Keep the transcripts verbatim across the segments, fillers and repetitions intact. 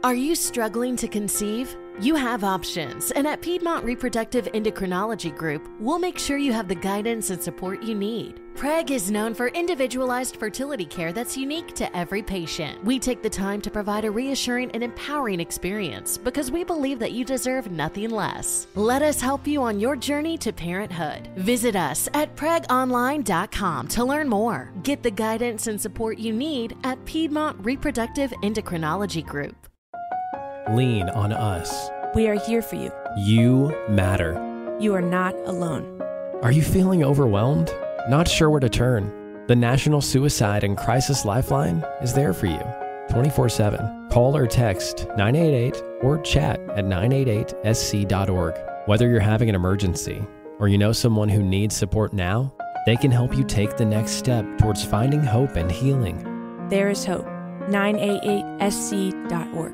Are you struggling to conceive? You have options, and at Piedmont Reproductive Endocrinology Group, we'll make sure you have the guidance and support you need. P R E G is known for individualized fertility care that's unique to every patient. We take the time to provide a reassuring and empowering experience because we believe that you deserve nothing less. Let us help you on your journey to parenthood. Visit us at preg online dot com to learn more. Get the guidance and support you need at Piedmont Reproductive Endocrinology Group. Lean on us. We are here for you. You matter. You are not alone. Are you feeling overwhelmed? Not sure where to turn? The National Suicide and Crisis Lifeline is there for you twenty-four seven. Call or text nine eight eight or chat at nine eight eight S C dot org. Whether you're having an emergency or you know someone who needs support now, they can help you take the next step towards finding hope and healing. There is hope. nine eight eight S C dot org.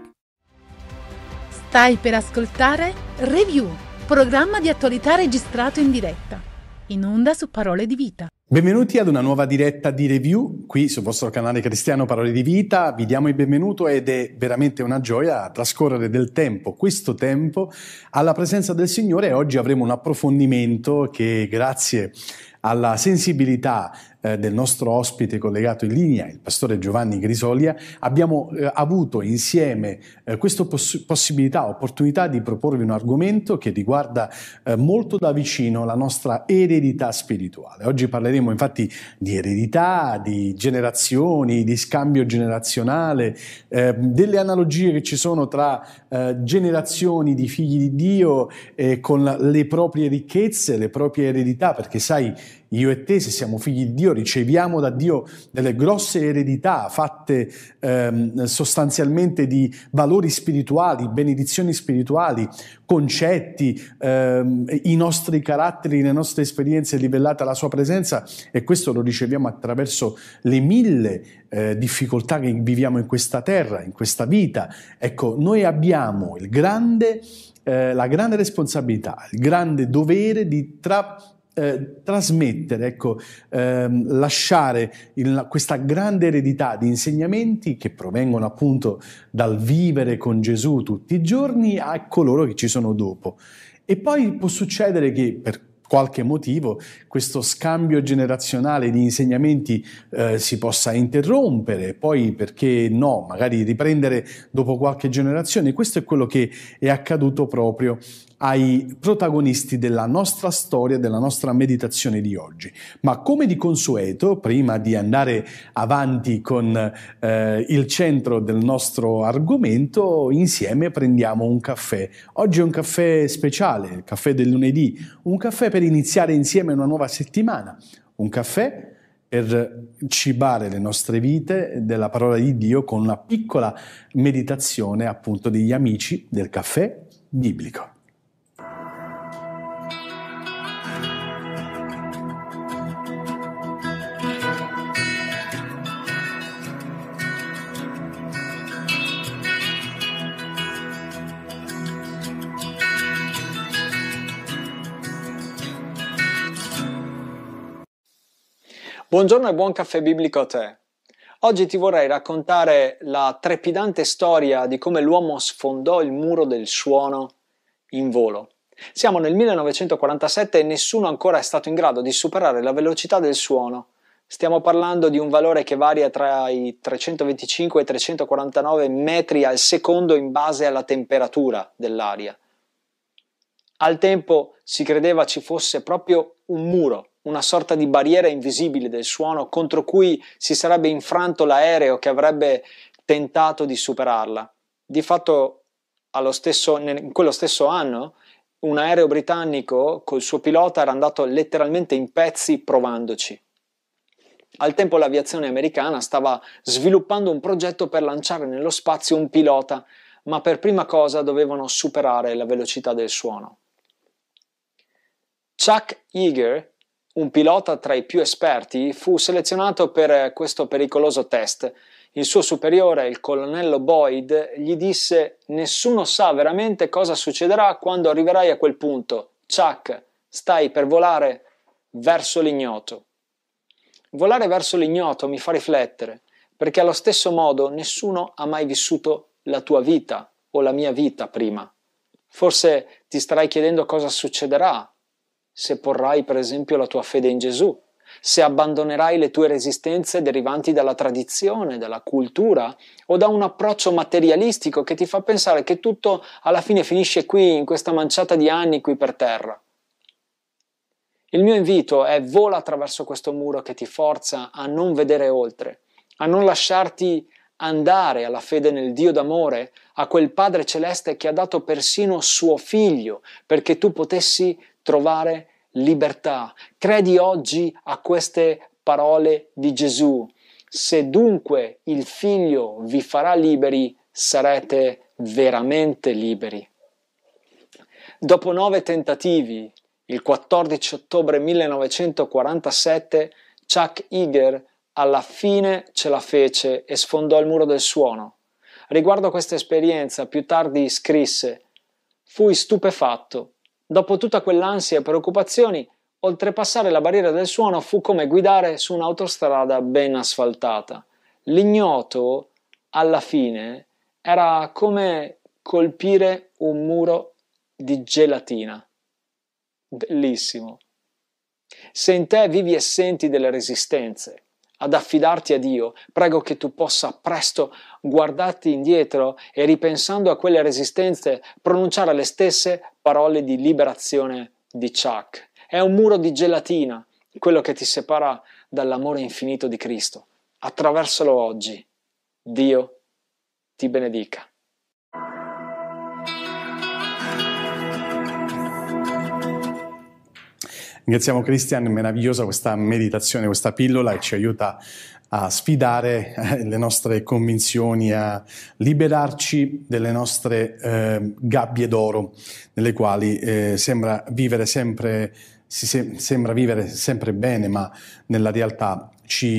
Stai per ascoltare Review, programma di attualità registrato in diretta, in onda su Parole di Vita. Benvenuti ad una nuova diretta di Review, qui sul vostro canale cristiano Parole di Vita. Vi diamo il benvenuto ed è veramente una gioia trascorrere del tempo, questo tempo, alla presenza del Signore. E oggi avremo un approfondimento che, grazie alla sensibilità eh, del nostro ospite collegato in linea, il pastore Giovanni Grisolia, abbiamo eh, avuto insieme eh, questa poss- possibilità, opportunità di proporvi un argomento che riguarda eh, molto da vicino la nostra eredità spirituale. Oggi parleremo infatti di eredità, di generazioni, di scambio generazionale, eh, delle analogie che ci sono tra eh, generazioni di figli di Dio eh, con le proprie ricchezze, le proprie eredità, perché sai, io e te, se siamo figli di Dio, riceviamo da Dio delle grosse eredità fatte ehm, sostanzialmente di valori spirituali, benedizioni spirituali, concetti, ehm, i nostri caratteri, le nostre esperienze livellate alla sua presenza, e questo lo riceviamo attraverso le mille eh, difficoltà che viviamo in questa terra, in questa vita. Ecco, noi abbiamo il grande, eh, la grande responsabilità, il grande dovere di tra Eh, trasmettere, ecco, ehm, lasciare il, questa grande eredità di insegnamenti che provengono appunto dal vivere con Gesù tutti i giorni a coloro che ci sono dopo. E poi può succedere che per qualche motivo questo scambio generazionale di insegnamenti eh, si possa interrompere, poi perché no, magari riprendere dopo qualche generazione. Questo è quello che è accaduto proprio ai protagonisti della nostra storia, della nostra meditazione di oggi. Ma come di consueto, prima di andare avanti con eh, il centro del nostro argomento, insieme prendiamo un caffè. Oggi è un caffè speciale, il caffè del lunedì, un caffè per iniziare insieme una nuova settimana, un caffè per cibare le nostre vite della parola di Dio con una piccola meditazione appunto degli amici del caffè biblico. Buongiorno e buon caffè biblico a te. Oggi ti vorrei raccontare la trepidante storia di come l'uomo sfondò il muro del suono in volo. Siamo nel millenovecentoquarantasette e nessuno ancora è stato in grado di superare la velocità del suono. Stiamo parlando di un valore che varia tra i trecentoventicinque e i trecentoquarantanove metri al secondo in base alla temperatura dell'aria. Al tempo si credeva ci fosse proprio un muro, una sorta di barriera invisibile del suono contro cui si sarebbe infranto l'aereo che avrebbe tentato di superarla. Di fatto, allo stesso, in quello stesso anno, un aereo britannico col suo pilota era andato letteralmente in pezzi provandoci. Al tempo l'aviazione americana stava sviluppando un progetto per lanciare nello spazio un pilota, ma per prima cosa dovevano superare la velocità del suono. Chuck Yeager, un pilota tra i più esperti, fu selezionato per questo pericoloso test. Il suo superiore, il colonnello Boyd, gli disse: «Nessuno sa veramente cosa succederà quando arriverai a quel punto. Chuck, stai per volare verso l'ignoto». Volare verso l'ignoto mi fa riflettere, perché allo stesso modo nessuno ha mai vissuto la tua vita o la mia vita prima. Forse ti starai chiedendo cosa succederà se porrai per esempio la tua fede in Gesù, se abbandonerai le tue resistenze derivanti dalla tradizione, dalla cultura o da un approccio materialistico che ti fa pensare che tutto alla fine finisce qui, in questa manciata di anni qui per terra. Il mio invito è: vola attraverso questo muro che ti forza a non vedere oltre, a non lasciarti andare alla fede nel Dio d'amore, a quel Padre Celeste che ha dato persino suo Figlio perché tu potessi trovare libertà. Credi oggi a queste parole di Gesù: se dunque il Figlio vi farà liberi, sarete veramente liberi. Dopo nove tentativi, il quattordici ottobre millenovecentoquarantasette, Chuck Yeager alla fine ce la fece e sfondò il muro del suono. Riguardo questa esperienza, più tardi scrisse: «Fui stupefatto. Dopo tutta quell'ansia e preoccupazioni, oltrepassare la barriera del suono fu come guidare su un'autostrada ben asfaltata. L'ignoto, alla fine, era come colpire un muro di gelatina». Bellissimo. Se in te vivi e senti delle resistenze ad affidarti a Dio, prego che tu possa presto guardarti indietro e, ripensando a quelle resistenze, pronunciare le stesse parole di liberazione di Chuck. È un muro di gelatina, quello che ti separa dall'amore infinito di Cristo. Attraversalo oggi. Dio ti benedica. Ringraziamo Christian, meravigliosa questa meditazione, questa pillola che ci aiuta a sfidare le nostre convinzioni, a liberarci delle nostre eh, gabbie d'oro, nelle quali eh, sembra vivere sempre, si se, sembra vivere sempre bene, ma nella realtà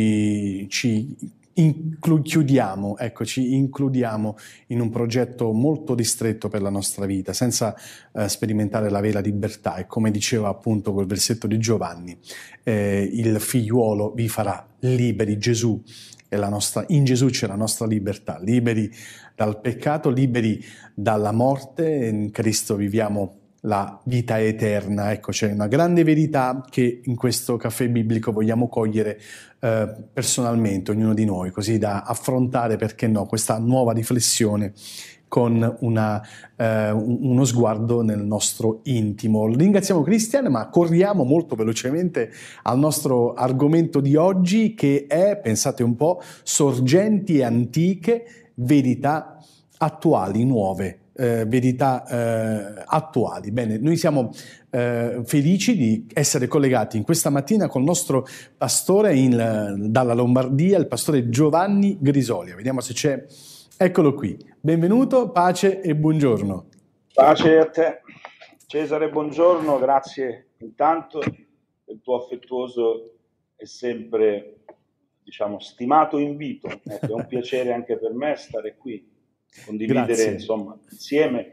ci, ci inclu- chiudiamo, ecco, ci includiamo in un progetto molto ristretto per la nostra vita, senza eh, sperimentare la vera libertà. E come diceva appunto quel versetto di Giovanni, eh, il figliuolo vi farà liberi. Gesù è la nostra, in Gesù c'è la nostra libertà, liberi dal peccato, liberi dalla morte. In Cristo viviamo la vita eterna. Ecco, c'è una grande verità che in questo caffè biblico vogliamo cogliere eh, personalmente, ognuno di noi, così da affrontare, perché no, questa nuova riflessione con una, eh, uno sguardo nel nostro intimo. Ringraziamo Christian, ma corriamo molto velocemente al nostro argomento di oggi, che è, pensate un po', sorgenti antiche, verità attuali, nuove. Eh, verità eh, attuali. Bene, noi siamo eh, felici di essere collegati in questa mattina col nostro pastore in, dalla Lombardia, il pastore Giovanni Grisolia. Vediamo se c'è. Eccolo qui. Benvenuto, pace e buongiorno. Pace a te, Cesare, buongiorno, grazie intanto del tuo affettuoso e sempre, diciamo, stimato invito. Ecco, è un piacere anche per me stare qui, condividere grazie. Insomma insieme.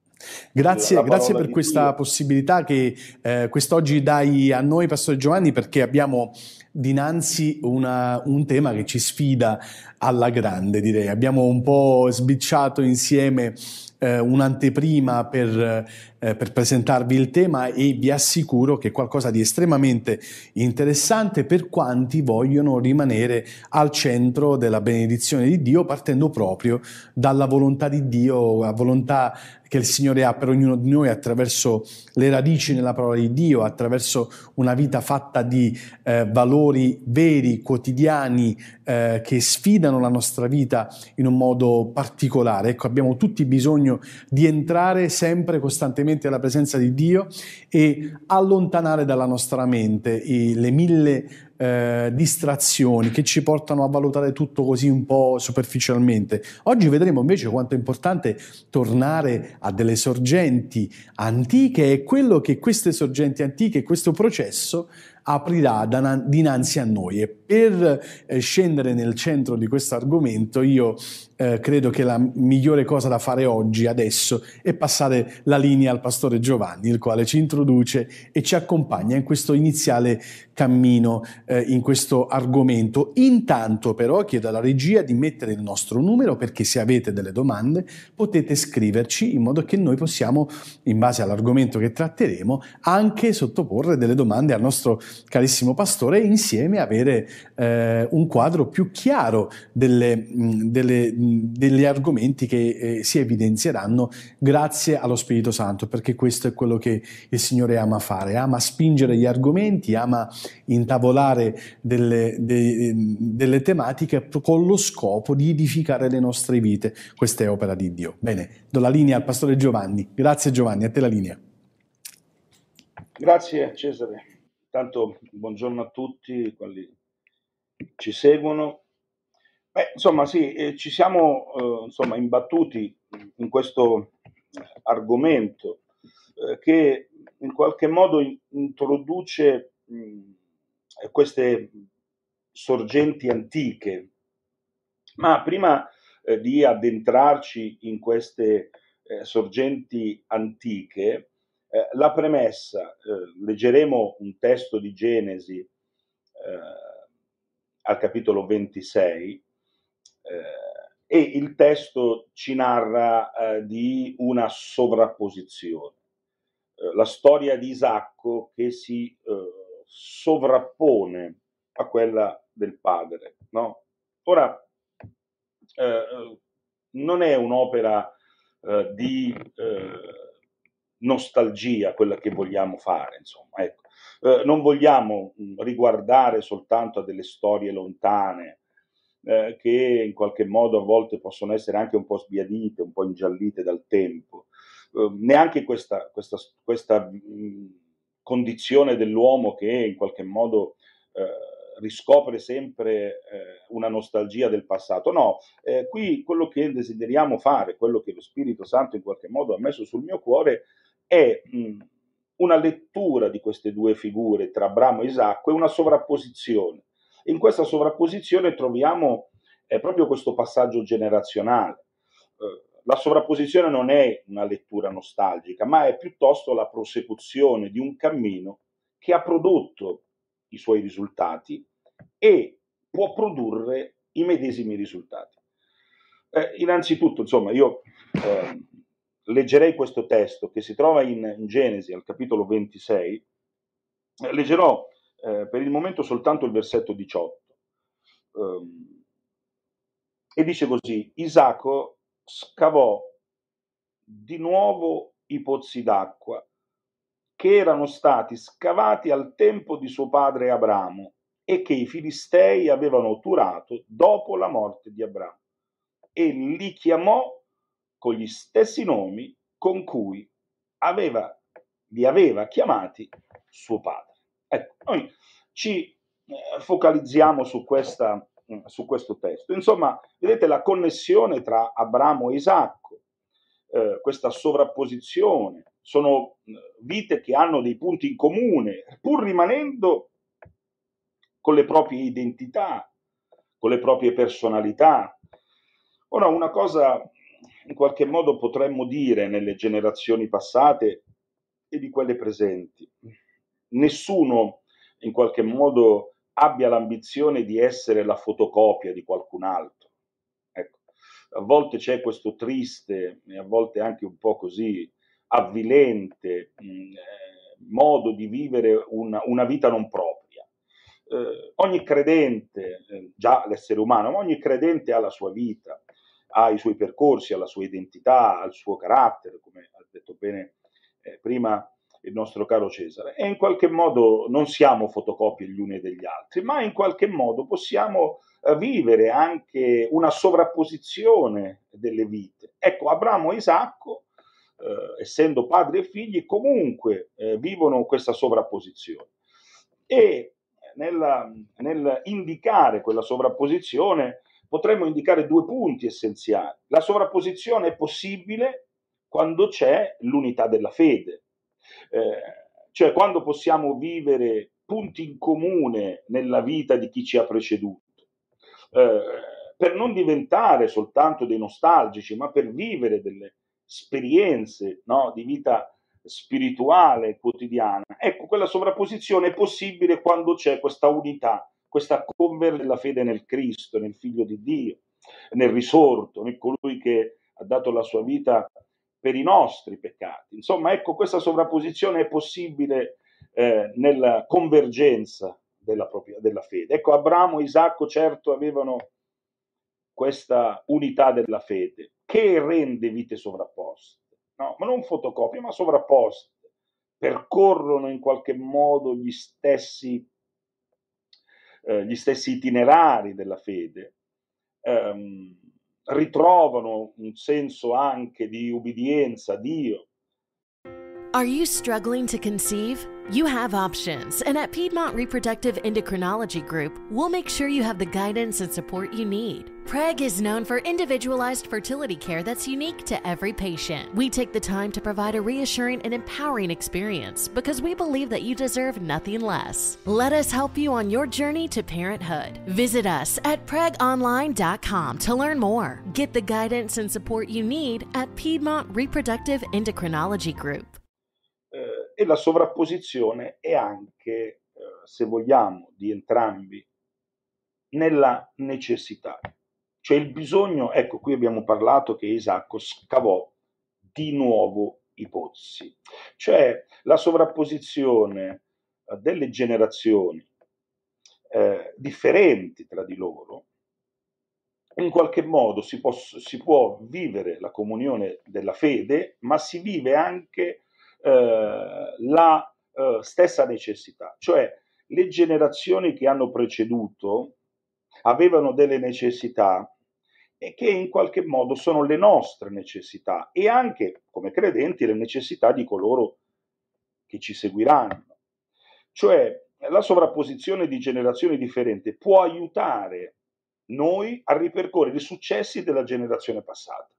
Grazie, grazie per questa Dio. possibilità che eh, quest'oggi dai a noi, Pastore Giovanni, perché abbiamo dinanzi una, un tema che ci sfida alla grande, direi. Abbiamo un po' sbicciato insieme eh, un'anteprima per, eh, per presentarvi il tema, e vi assicuro che è qualcosa di estremamente interessante per quanti vogliono rimanere al centro della benedizione di Dio, partendo proprio dalla volontà di Dio, la volontà che il Signore ha per ognuno di noi attraverso le radici nella parola di Dio, attraverso una vita fatta di eh, valori veri, quotidiani, eh, che sfidano la nostra vita in un modo particolare. Ecco, abbiamo tutti bisogno di entrare sempre costantemente alla presenza di Dio e allontanare dalla nostra mente i, le mille Eh, distrazioni che ci portano a valutare tutto così un po' superficialmente. Oggi vedremo invece quanto è importante tornare a delle sorgenti antiche e quello che queste sorgenti antiche, questo processo aprirà dinanzi a noi. E per eh, scendere nel centro di questo argomento, io eh, credo che la migliore cosa da fare oggi, adesso, è passare la linea al pastore Giovanni, il quale ci introduce e ci accompagna in questo iniziale cammino, eh, in questo argomento. Intanto però chiedo alla regia di mettere il nostro numero, perché se avete delle domande potete scriverci in modo che noi possiamo, in base all'argomento che tratteremo, anche sottoporre delle domande al nostro carissimo pastore e insieme avere eh, un quadro più chiaro delle, delle, degli argomenti che eh, si evidenzieranno grazie allo Spirito Santo, perché questo è quello che il Signore ama fare, ama spingere gli argomenti, ama intavolare delle, de, delle tematiche con lo scopo di edificare le nostre vite. Questa è opera di Dio. Bene, do la linea al pastore Giovanni. Grazie Giovanni, a te la linea. Grazie Cesare. Tanto buongiorno a tutti quelli ci seguono. Beh, insomma, sì, eh, ci siamo eh, insomma, imbattuti in questo argomento eh, che in qualche modo in, introduce mh, queste sorgenti antiche. Ma prima eh, di addentrarci in queste eh, sorgenti antiche, Eh, la premessa, eh, leggeremo un testo di Genesi eh, al capitolo ventisei eh, e il testo ci narra eh, di una sovrapposizione, eh, la storia di Isacco che si eh, sovrappone a quella del padre, no? Ora, eh, non è un'opera eh, di eh, nostalgia quella che vogliamo fare, insomma, ecco. Eh, non vogliamo mh, riguardare soltanto a delle storie lontane eh, che in qualche modo a volte possono essere anche un po' sbiadite, un po' ingiallite dal tempo. Eh, neanche questa, questa, questa mh, condizione dell'uomo che in qualche modo eh, riscopre sempre eh, una nostalgia del passato. No, eh, qui quello che desideriamo fare, quello che lo Spirito Santo in qualche modo ha messo sul mio cuore è mh, una lettura di queste due figure tra Abramo e Isacco e una sovrapposizione. In questa sovrapposizione troviamo eh, proprio questo passaggio generazionale. Eh, la sovrapposizione non è una lettura nostalgica, ma è piuttosto la prosecuzione di un cammino che ha prodotto i suoi risultati e può produrre i medesimi risultati. Eh, innanzitutto, insomma, io eh, leggerei questo testo che si trova in, in Genesi al capitolo ventisei, eh, leggerò eh, per il momento soltanto il versetto diciotto, um, e dice così: Isacco scavò di nuovo i pozzi d'acqua che erano stati scavati al tempo di suo padre Abramo e che i Filistei avevano turato dopo la morte di Abramo, e li chiamò con gli stessi nomi con cui aveva, li aveva chiamati suo padre. Ecco, noi ci eh, focalizziamo su, questa, su questo testo. Insomma, vedete la connessione tra Abramo e Isacco, eh, questa sovrapposizione, sono vite che hanno dei punti in comune, pur rimanendo con le proprie identità, con le proprie personalità. Ora, una cosa in qualche modo potremmo dire nelle generazioni passate e di quelle presenti: nessuno in qualche modo abbia l'ambizione di essere la fotocopia di qualcun altro. Ecco, a volte c'è questo triste e a volte anche un po' così avvilente mh, eh, modo di vivere una, una vita non propria. Eh, ogni credente, eh, già l'essere umano, ma ogni credente ha la sua vita, ha i suoi percorsi, ha la sua identità, ha il suo carattere, come ha detto bene eh, prima il nostro caro Cesare, e in qualche modo non siamo fotocopie gli uni degli altri, ma in qualche modo possiamo eh, vivere anche una sovrapposizione delle vite. Ecco, Abramo e Isacco, eh, essendo padri e figli, comunque eh, vivono questa sovrapposizione. E nella, nel indicare quella sovrapposizione potremmo indicare due punti essenziali. La sovrapposizione è possibile quando c'è l'unità della fede, eh, cioè quando possiamo vivere punti in comune nella vita di chi ci ha preceduto, eh, per non diventare soltanto dei nostalgici, ma per vivere delle esperienze, no, di vita spirituale quotidiana. Ecco, quella sovrapposizione è possibile quando c'è questa unità, questa conversione della fede nel Cristo, nel Figlio di Dio, nel risorto, in colui che ha dato la sua vita per i nostri peccati. Insomma, ecco, questa sovrapposizione è possibile eh, nella convergenza della, propria, della fede. Ecco, Abramo e Isacco certo avevano questa unità della fede che rende vite sovrapposte, no? Ma non fotocopie, ma sovrapposte, percorrono in qualche modo gli stessi, eh, gli stessi itinerari della fede, ehm, ritrovano un senso anche di ubbidienza a Dio. Are you struggling to conceive? You have options, and at Piedmont Reproductive Endocrinology Group, we'll make sure you have the guidance and support you need. Preg is known for individualized fertility care that's unique to every patient. We take the time to provide a reassuring and empowering experience because we believe that you deserve nothing less. Let us help you on your journey to parenthood. Visit us at preg online dot com to learn more. Get the guidance and support you need at Piedmont Reproductive Endocrinology Group. Eh, e la sovrapposizione è anche, eh, se vogliamo, di entrambi nella necessità. Cioè il bisogno, ecco, qui abbiamo parlato che Isacco scavò di nuovo i pozzi. Cioè la sovrapposizione eh, delle generazioni eh, differenti tra di loro, in qualche modo si può, si può vivere la comunione della fede, ma si vive anche eh, la eh, stessa necessità. Cioè le generazioni che hanno preceduto avevano delle necessità e che in qualche modo sono le nostre necessità e anche, come credenti, le necessità di coloro che ci seguiranno. Cioè la sovrapposizione di generazioni differenti può aiutare noi a ripercorrere i successi della generazione passata.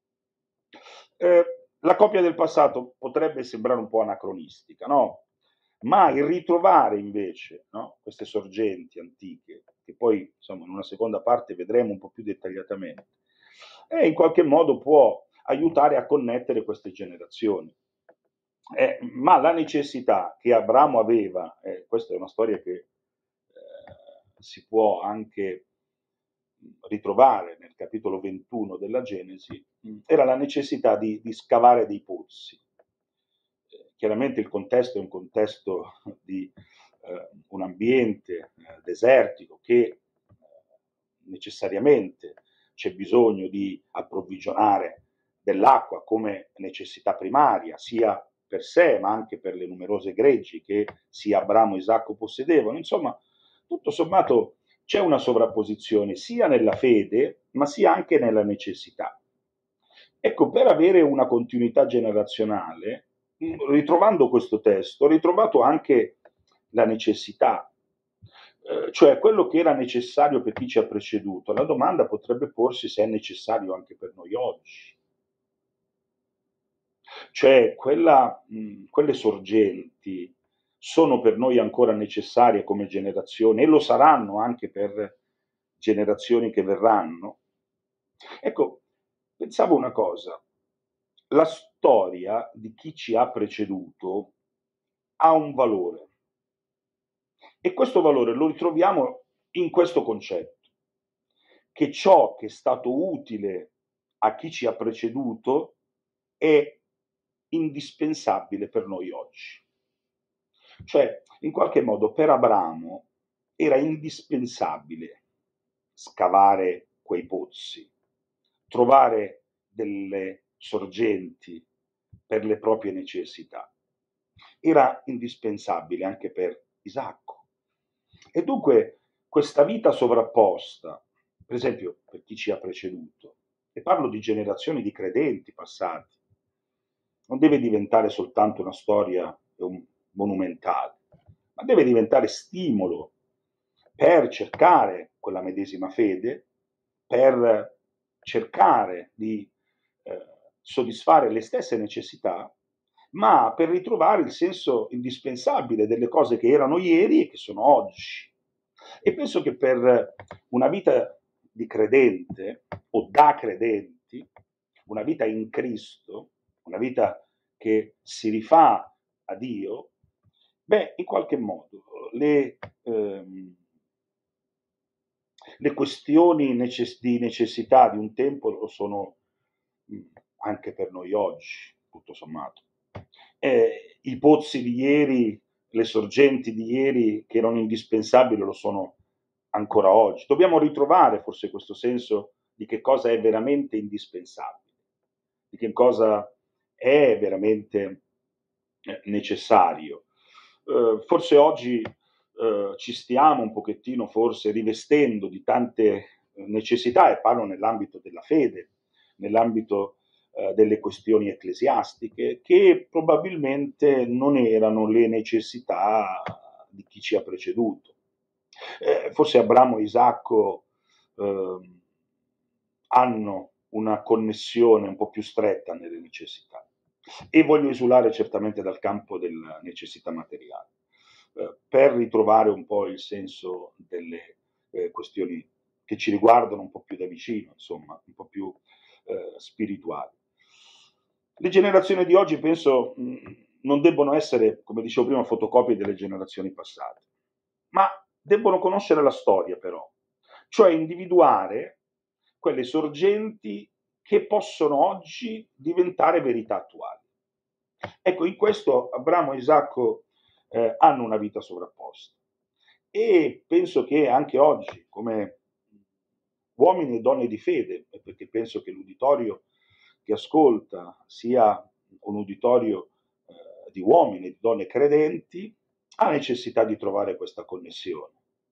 Eh, la copia del passato potrebbe sembrare un po' anacronistica, no? Ma il ritrovare invece, no, queste sorgenti antiche, che poi insomma in una seconda parte vedremo un po' più dettagliatamente, e in qualche modo può aiutare a connettere queste generazioni. Eh, ma la necessità che Abramo aveva, eh, questa è una storia che eh, si può anche ritrovare nel capitolo ventuno della Genesi, era la necessità di, di scavare dei pozzi. Eh, chiaramente il contesto è un contesto di eh, un ambiente eh, desertico che eh, necessariamente c'è bisogno di approvvigionare dell'acqua come necessità primaria, sia per sé ma anche per le numerose greggi che sia Abramo e Isacco possedevano. Insomma, tutto sommato c'è una sovrapposizione sia nella fede, ma sia anche nella necessità. Ecco, per avere una continuità generazionale, ritrovando questo testo, ho ritrovato anche la necessità, eh, cioè quello che era necessario per chi ci ha preceduto. La domanda potrebbe porsi se è necessario anche per noi oggi. Cioè, quella, mh, quelle sorgenti sono per noi ancora necessarie come generazioni e lo saranno anche per generazioni che verranno. Ecco, pensavo una cosa, la storia di chi ci ha preceduto ha un valore e questo valore lo ritroviamo in questo concetto, che ciò che è stato utile a chi ci ha preceduto è indispensabile per noi oggi. Cioè, in qualche modo per Abramo era indispensabile scavare quei pozzi, trovare delle sorgenti per le proprie necessità. Era indispensabile anche per Isacco. E dunque questa vita sovrapposta, per esempio per chi ci ha preceduto, e parlo di generazioni di credenti passati, non deve diventare soltanto una storia monumentale, ma deve diventare stimolo per cercare quella medesima fede, per cercare di eh, soddisfare le stesse necessità, ma per ritrovare il senso indispensabile delle cose che erano ieri e che sono oggi. E penso che per una vita di credente o da credenti, una vita in Cristo, una vita che si rifà a Dio, beh, in qualche modo le, ehm, le questioni necess- di necessità di un tempo lo sono mh, anche per noi oggi, tutto sommato. Eh, I pozzi di ieri, le sorgenti di ieri che erano indispensabili lo sono ancora oggi. Dobbiamo ritrovare forse questo senso di che cosa è veramente indispensabile, di che cosa è veramente eh, necessario. Eh, forse oggi eh, ci stiamo un pochettino forse rivestendo di tante necessità, e parlo nell'ambito della fede, nell'ambito eh, delle questioni ecclesiastiche, che probabilmente non erano le necessità di chi ci ha preceduto. Eh, forse Abramo e Isacco eh, hanno una connessione un po' più stretta nelle necessità, e voglio esulare certamente dal campo della necessità materiale, eh, per ritrovare un po' il senso delle eh, questioni che ci riguardano un po' più da vicino, insomma, un po' più eh, spirituali. Le generazioni di oggi, penso, mh, non debbono essere, come dicevo prima, fotocopie delle generazioni passate, ma debbono conoscere la storia, però, cioè individuare quelle sorgenti che possono oggi diventare verità attuali. Ecco, in questo Abramo e Isacco eh, hanno una vita sovrapposta, e penso che anche oggi, come uomini e donne di fede, perché penso che l'uditorio che ascolta sia un uditorio eh, di uomini e di donne credenti, ha necessità di trovare questa connessione.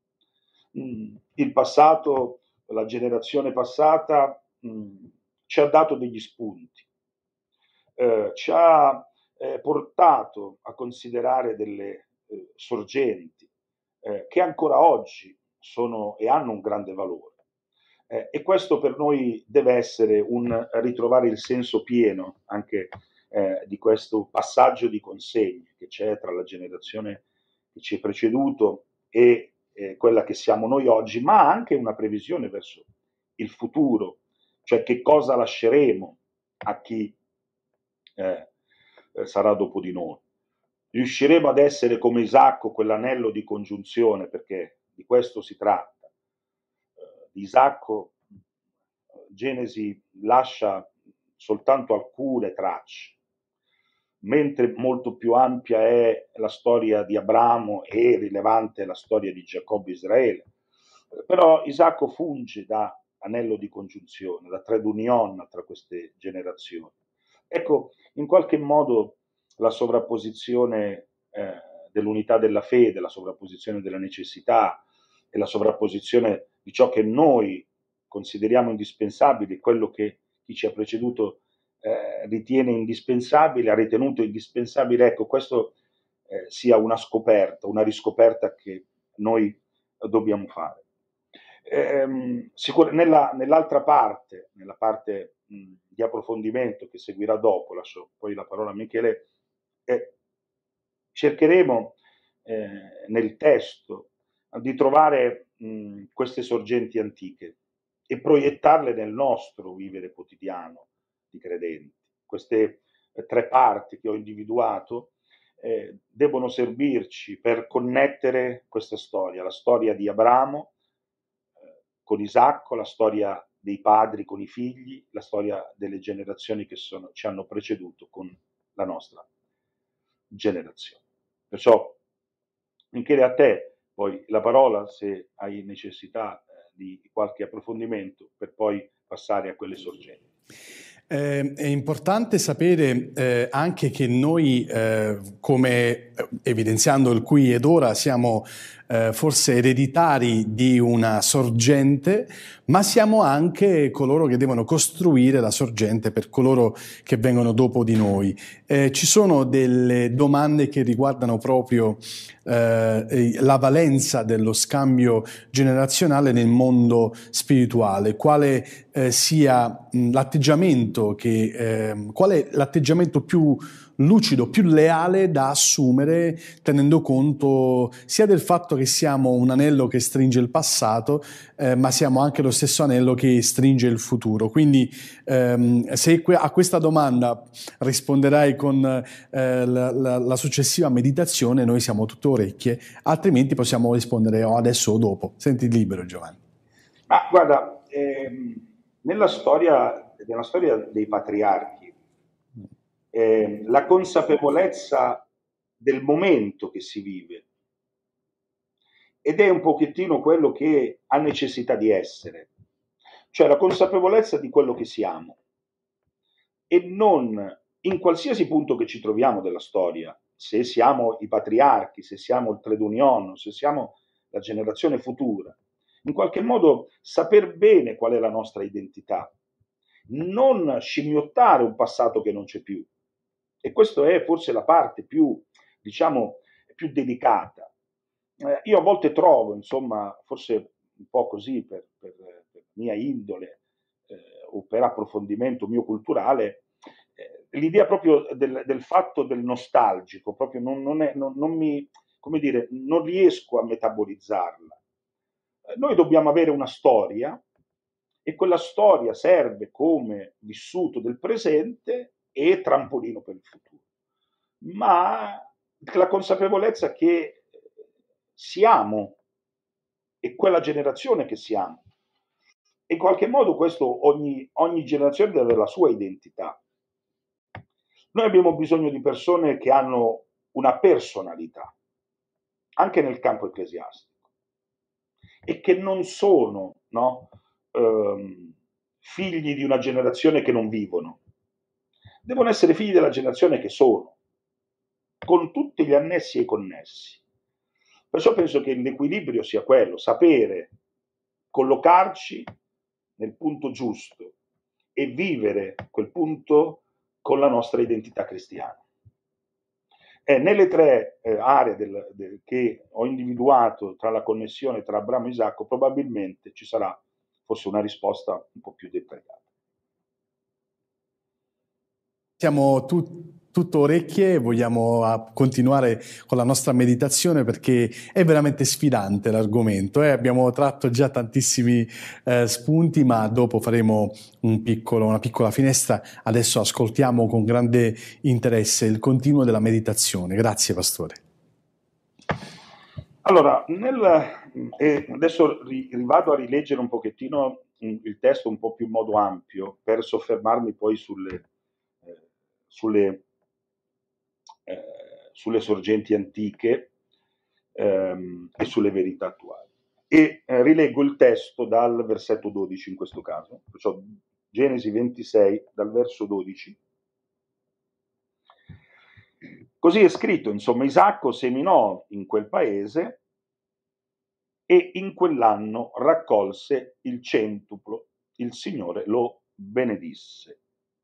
Mm, il passato, la generazione passata mh, ci ha dato degli spunti, eh, ci ha eh, portato a considerare delle eh, sorgenti eh, che ancora oggi sono e hanno un grande valore. Eh, e questo per noi deve essere un ritrovare il senso pieno anche eh, di questo passaggio di consegne che c'è tra la generazione che ci è preceduto e eh, quella che siamo noi oggi, ma anche una previsione verso il futuro, cioè che cosa lasceremo a chi eh, eh, sarà dopo di noi. Riusciremo ad essere come Isacco, quell'anello di congiunzione, perché di questo si tratta. Di Isacco Genesi lascia soltanto alcune tracce, mentre molto più ampia è la storia di Abramo e rilevante la storia di Giacobbe e Israele. Però Isacco funge da anello di congiunzione, da trade union tra queste generazioni. Ecco, in qualche modo la sovrapposizione eh, dell'unità della fede, la sovrapposizione della necessità e la sovrapposizione di ciò che noi consideriamo indispensabile, quello che chi ci ha preceduto eh, ritiene indispensabile, ha ritenuto indispensabile, ecco, questo eh, sia una scoperta, una riscoperta che noi dobbiamo fare. Ehm, sicur- nella, nell'altra parte, nella parte mh, di approfondimento che seguirà dopo, lascio poi la parola a Michele, eh, cercheremo eh, nel testo di trovare mh, queste sorgenti antiche e proiettarle nel nostro vivere quotidiano di credenti. Queste eh, tre parti che ho individuato eh, devono servirci per connettere questa storia, la storia di Abramo eh, con Isacco, la storia dei padri con i figli, la storia delle generazioni che sono, ci hanno preceduto con la nostra generazione. Perciò, Michele, a te poi la parola, se hai necessità eh, di qualche approfondimento, per poi passare a quelle sorgenti. Eh, è importante sapere eh, anche che noi, eh, come evidenziando il qui ed ora, siamo eh, forse ereditari di una sorgente, ma siamo anche coloro che devono costruire la sorgente per coloro che vengono dopo di noi. Eh, ci sono delle domande che riguardano proprio eh, la valenza dello scambio generazionale nel mondo spirituale, quale eh, sia mh, l'atteggiamento che, eh, qual è l'atteggiamento più lucido, più leale da assumere, tenendo conto sia del fatto che siamo un anello che stringe il passato, eh, ma siamo anche lo stesso anello che stringe il futuro. Quindi ehm, se que- a questa domanda risponderai con eh, la, la, la successiva meditazione, noi siamo tutte orecchie, altrimenti possiamo rispondere o adesso o dopo. Senti libero, Giovanni. Ma guarda, ehm, nella storia, nella storia dei patriarchi, eh, la consapevolezza del momento che si vive, ed è un pochettino quello che ha necessità di essere, cioè la consapevolezza di quello che siamo, e non in qualsiasi punto che ci troviamo della storia, se siamo i patriarchi, se siamo il trade union, se siamo la generazione futura, in qualche modo saper bene qual è la nostra identità, non scimmiottare un passato che non c'è più. E questa è forse la parte più, diciamo, più delicata. Eh, io a volte trovo, insomma, forse un po' così per, per, per mia indole eh, o per approfondimento mio culturale, eh, l'idea proprio del, del fatto del nostalgico, proprio non, non, è, non, non mi, come dire, non riesco a metabolizzarla. Eh, noi dobbiamo avere una storia, e quella storia serve come vissuto del presente e trampolino per il futuro. Ma la consapevolezza che siamo e quella generazione che siamo, in qualche modo questo ogni, ogni generazione deve avere la sua identità. Noi abbiamo bisogno di persone che hanno una personalità, anche nel campo ecclesiastico, e che non sono, no, ehm, figli di una generazione che non vivono. Devono essere figli della generazione che sono, con tutti gli annessi e i connessi. Perciò penso che l'equilibrio sia quello, sapere collocarci nel punto giusto e vivere quel punto con la nostra identità cristiana. E nelle tre eh, aree del, del, che ho individuato tra la connessione tra Abramo e Isacco, probabilmente ci sarà forse una risposta un po' più dettagliata. Siamo tu, tutto orecchie e vogliamo continuare con la nostra meditazione perché è veramente sfidante l'argomento. Eh? Abbiamo tratto già tantissimi eh, spunti, ma dopo faremo un piccolo, una piccola finestra. Adesso ascoltiamo con grande interesse il continuo della meditazione. Grazie, Pastore. Allora, nel, eh, adesso ri, rivado a rileggere un pochettino il testo un po' più in modo ampio per soffermarmi poi sulle Sulle, eh, sulle sorgenti antiche ehm, e sulle verità attuali. E eh, rileggo il testo dal versetto dodici in questo caso, perciò Genesi ventisei dal verso dodici. Così è scritto, insomma, Isacco seminò in quel paese e in quell'anno raccolse il centuplo, il Signore lo benedisse.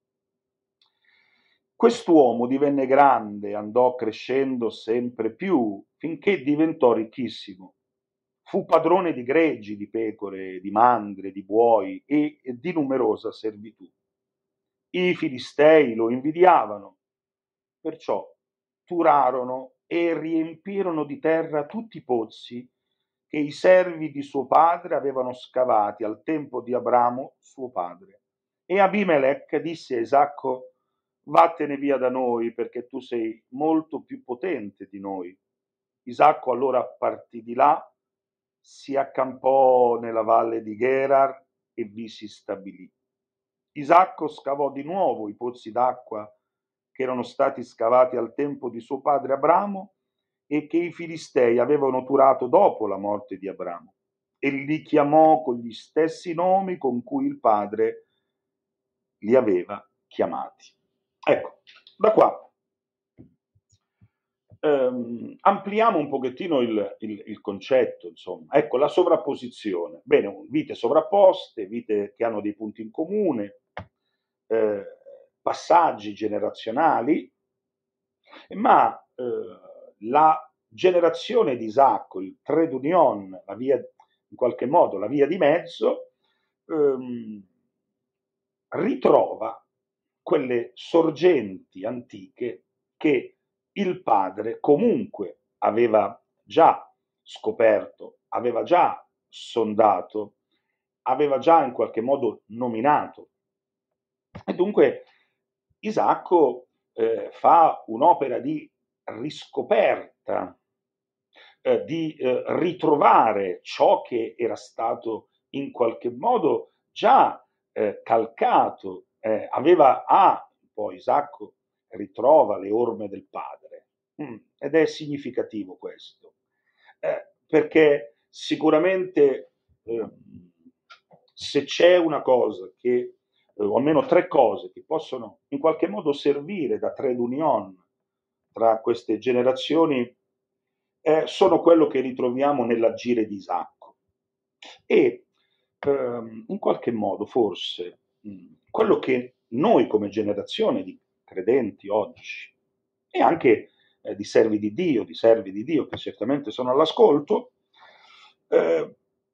Quest'uomo divenne grande, andò crescendo sempre più, finché diventò ricchissimo. Fu padrone di greggi, di pecore, di mandre, di buoi e di numerosa servitù. I Filistei lo invidiavano, perciò turarono e riempirono di terra tutti i pozzi che i servi di suo padre avevano scavati al tempo di Abramo, suo padre. E Abimelech disse a Isacco: vattene via da noi, perché tu sei molto più potente di noi. Isacco allora partì di là, si accampò nella valle di Gerar e vi si stabilì. Isacco scavò di nuovo i pozzi d'acqua che erano stati scavati al tempo di suo padre Abramo e che i Filistei avevano turato dopo la morte di Abramo, e li chiamò con gli stessi nomi con cui il padre li aveva chiamati. Ecco, da qua ehm, ampliamo un pochettino il, il, il concetto, insomma. Ecco, la sovrapposizione. Bene, vite sovrapposte, vite che hanno dei punti in comune, eh, passaggi generazionali, ma eh, la generazione di Isacco, il trade union, la via, in qualche modo la via di mezzo, ehm, ritrova quelle sorgenti antiche che il padre comunque aveva già scoperto, aveva già sondato, aveva già in qualche modo nominato. E dunque Isacco eh, fa un'opera di riscoperta, eh, di eh, ritrovare ciò che era stato in qualche modo già eh, calcato, eh, aveva a, poi Isacco ritrova le orme del padre, mm, ed è significativo questo, eh, perché sicuramente eh, se c'è una cosa che, eh, o almeno tre cose che possono in qualche modo servire da trade union tra queste generazioni, eh, sono quello che ritroviamo nell'agire di Isacco. E ehm, in qualche modo forse mh, quello che noi come generazione di credenti oggi e anche eh, di servi di Dio, di servi di Dio che certamente sono all'ascolto, eh,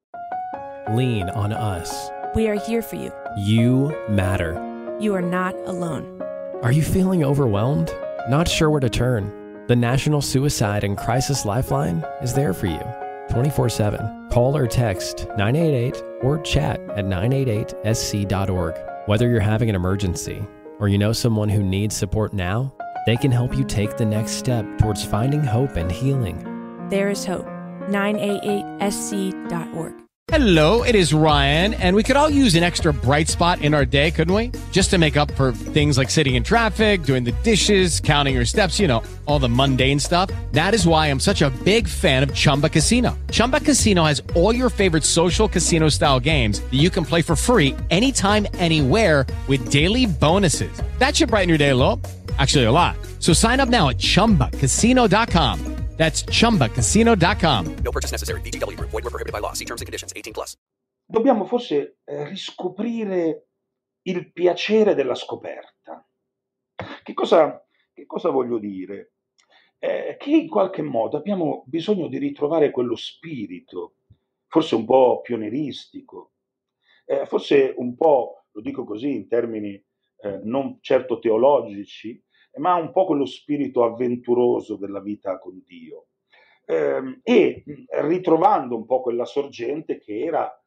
Lean on us. We are here for you. You matter. You are not alone. Are you feeling overwhelmed? Not sure where to turn? The National Suicide and Crisis Lifeline is there for you twenty-four seven. Call or text nine eight eight or chat at nine eight eight S C dot org. Whether you're having an emergency or you know someone who needs support now, they can help you take the next step towards finding hope and healing. There is hope. nine eight eight S C dot org. Hello, it is Ryan, and we could all use an extra bright spot in our day, couldn't we? Just to make up for things like sitting in traffic, doing the dishes, counting your steps, you know, all the mundane stuff. That is why I'm such a big fan of Chumba Casino. Chumba Casino has all your favorite social casino-style games that you can play for free anytime, anywhere with daily bonuses. That should brighten your day a little. Actually, a lot. So sign up now at chumba casino dot com. That's chumba casino dot com. No purchase necessary. V G W Group. Void where prohibited by law. See terms and conditions. eighteen plus. Dobbiamo forse eh, riscoprire il piacere della scoperta. Che cosa, che cosa voglio dire? Eh, che in qualche modo abbiamo bisogno di ritrovare quello spirito, forse un po' pionieristico, eh, forse un po', lo dico così in termini eh, non certo teologici, ma un po' quello spirito avventuroso della vita con Dio, eh, e ritrovando un po' quella sorgente che era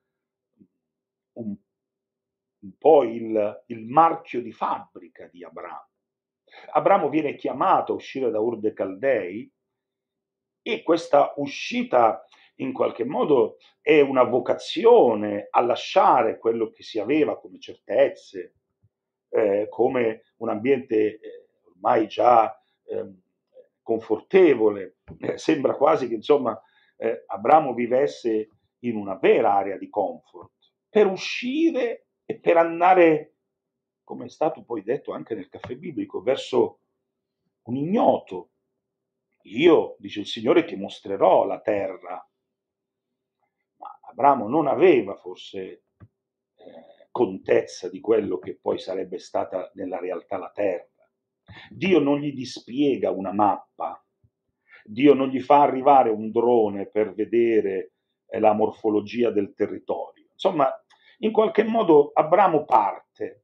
un, un po' il, il marchio di fabbrica di Abramo. Abramo viene chiamato a uscire da Ur de Caldei e questa uscita in qualche modo è una vocazione a lasciare quello che si aveva come certezze, eh, come un ambiente eh, ormai già eh, confortevole. Eh, sembra quasi che insomma eh, Abramo vivesse in una vera area di comfort, per uscire e per andare, come è stato poi detto anche nel caffè biblico, verso un ignoto. Io, dice il Signore, ti mostrerò la terra. Ma Abramo non aveva forse eh, contezza di quello che poi sarebbe stata nella realtà la terra. Dio non gli dispiega una mappa, Dio non gli fa arrivare un drone per vedere eh, la morfologia del territorio. Insomma, in qualche modo Abramo parte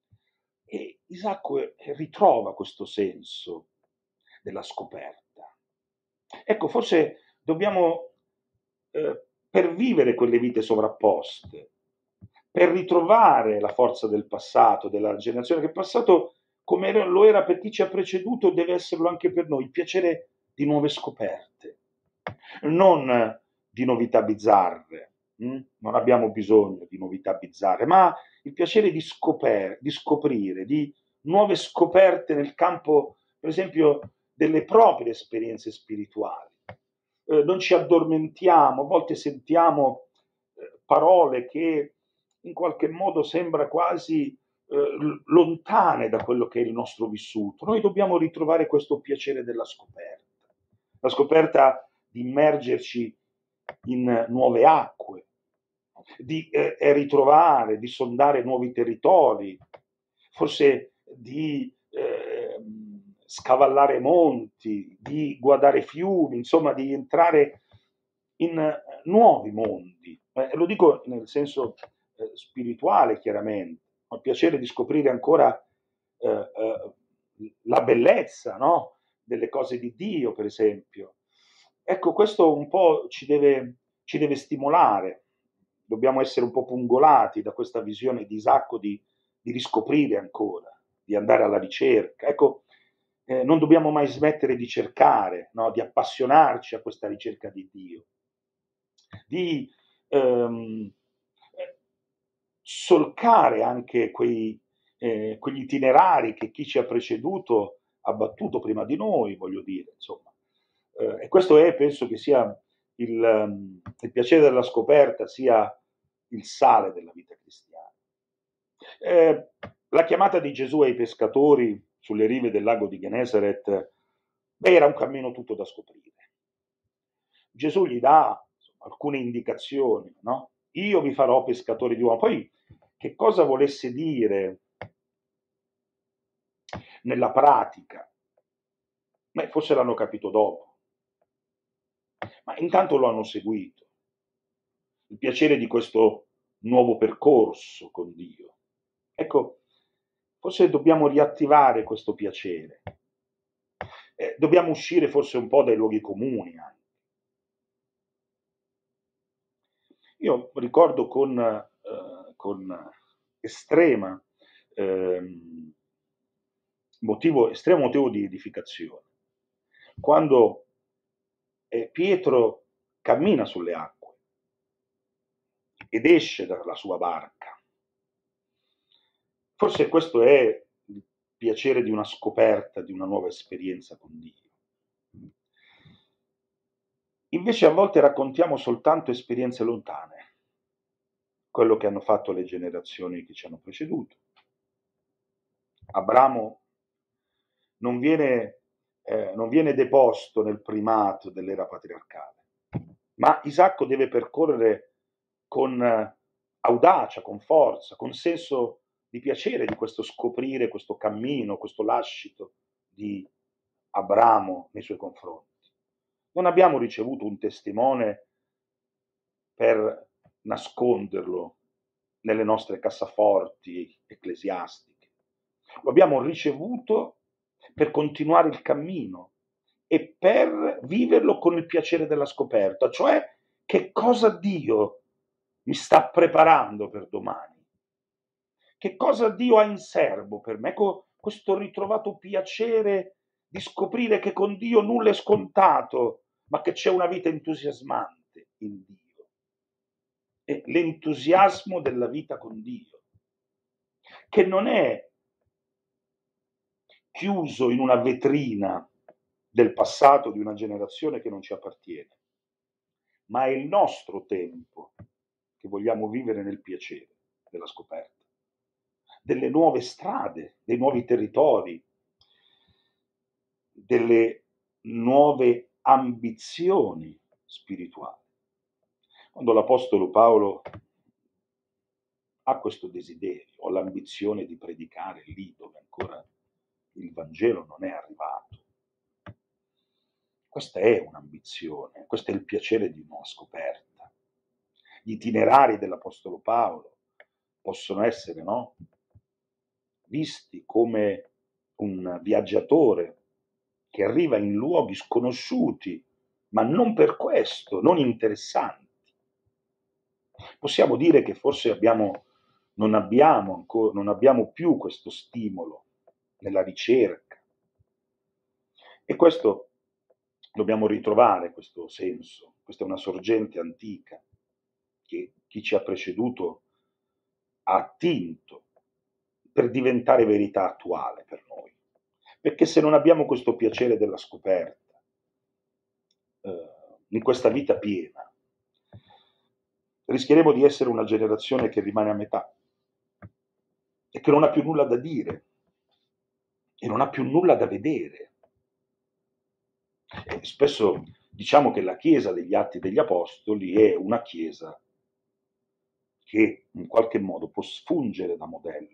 e Isacco ritrova questo senso della scoperta. Ecco, forse dobbiamo, eh, per vivere quelle vite sovrapposte, per ritrovare la forza del passato, della generazione che è passato, come era, lo era per chi ci ha preceduto, deve esserlo anche per noi, il piacere di nuove scoperte, non di novità bizzarre, hm? Non abbiamo bisogno di novità bizzarre, ma il piacere di, scoper- di scoprire, di nuove scoperte nel campo, per esempio, delle proprie esperienze spirituali. Eh, non ci addormentiamo, a volte sentiamo eh, parole che in qualche modo sembra quasi eh, lontane da quello che è il nostro vissuto. Noi dobbiamo ritrovare questo piacere della scoperta, la scoperta di immergerci in nuove acque, di eh, ritrovare, di sondare nuovi territori, forse di eh, scavallare monti, di guardare fiumi, insomma di entrare in eh, nuovi mondi. Eh, lo dico nel senso eh, spirituale, chiaramente. Ho il piacere di scoprire ancora eh, eh, la bellezza, no? delle cose di Dio, per esempio. Ecco, questo un po' ci deve, ci deve stimolare. Dobbiamo essere un po' pungolati da questa visione di Isacco di, di riscoprire ancora, di andare alla ricerca. Ecco, eh, non dobbiamo mai smettere di cercare, no? Di appassionarci a questa ricerca di Dio, di ehm, solcare anche quei, eh, quegli itinerari che chi ci ha preceduto ha battuto prima di noi, voglio dire, insomma. Eh, e questo è, penso che sia il, um, il piacere della scoperta, sia il sale della vita cristiana. Eh, la chiamata di Gesù ai pescatori sulle rive del lago di Genesaret, beh, era un cammino tutto da scoprire. Gesù gli dà insomma, alcune indicazioni, no? Io vi farò pescatori di uomini. Poi che cosa volesse dire nella pratica? Beh, forse l'hanno capito dopo, ma intanto lo hanno seguito. Il piacere di questo nuovo percorso con Dio. Ecco, forse dobbiamo riattivare questo piacere. Eh, dobbiamo uscire forse un po' dai luoghi comuni anche. Io ricordo con, eh, con estrema eh, motivo, estremo motivo di edificazione, quando eh, Pietro cammina sulle acque ed esce dalla sua barca. Forse questo è il piacere di una scoperta, di una nuova esperienza con Dio. Invece a volte raccontiamo soltanto esperienze lontane, quello che hanno fatto le generazioni che ci hanno preceduto. Abramo non viene, eh, non viene deposto nel primato dell'era patriarcale, ma Isacco deve percorrere con eh, audacia, con forza, con senso di piacere di questo scoprire, questo cammino, questo lascito di Abramo nei suoi confronti. Non abbiamo ricevuto un testimone per nasconderlo nelle nostre cassaforti ecclesiastiche. Lo abbiamo ricevuto per continuare il cammino e per viverlo con il piacere della scoperta, cioè che cosa Dio mi sta preparando per domani, che cosa Dio ha in serbo per me. Ecco, questo ritrovato piacere di scoprire che con Dio nulla è scontato, ma che c'è una vita entusiasmante in Dio. E l'entusiasmo della vita con Dio, che non è chiuso in una vetrina del passato di una generazione che non ci appartiene, ma è il nostro tempo che vogliamo vivere nel piacere della scoperta, delle nuove strade, dei nuovi territori, delle nuove ambizioni spirituali. Quando l'Apostolo Paolo ha questo desiderio, o l'ambizione di predicare lì dove ancora il Vangelo non è arrivato, questa è un'ambizione, questo è il piacere di una scoperta. Gli itinerari dell'Apostolo Paolo possono essere, no, visti come un viaggiatore che arriva in luoghi sconosciuti, ma non per questo, non interessanti. Possiamo dire che forse abbiamo, non, abbiamo ancora, non abbiamo più questo stimolo nella ricerca. E questo dobbiamo ritrovare, questo senso. Questa è una sorgente antica che chi ci ha preceduto ha attinto per diventare verità attuale per noi. Perché se non abbiamo questo piacere della scoperta, eh, in questa vita piena, rischieremo di essere una generazione che rimane a metà e che non ha più nulla da dire e non ha più nulla da vedere. E spesso diciamo che la Chiesa degli Atti degli Apostoli è una Chiesa che in qualche modo può fungere da modello.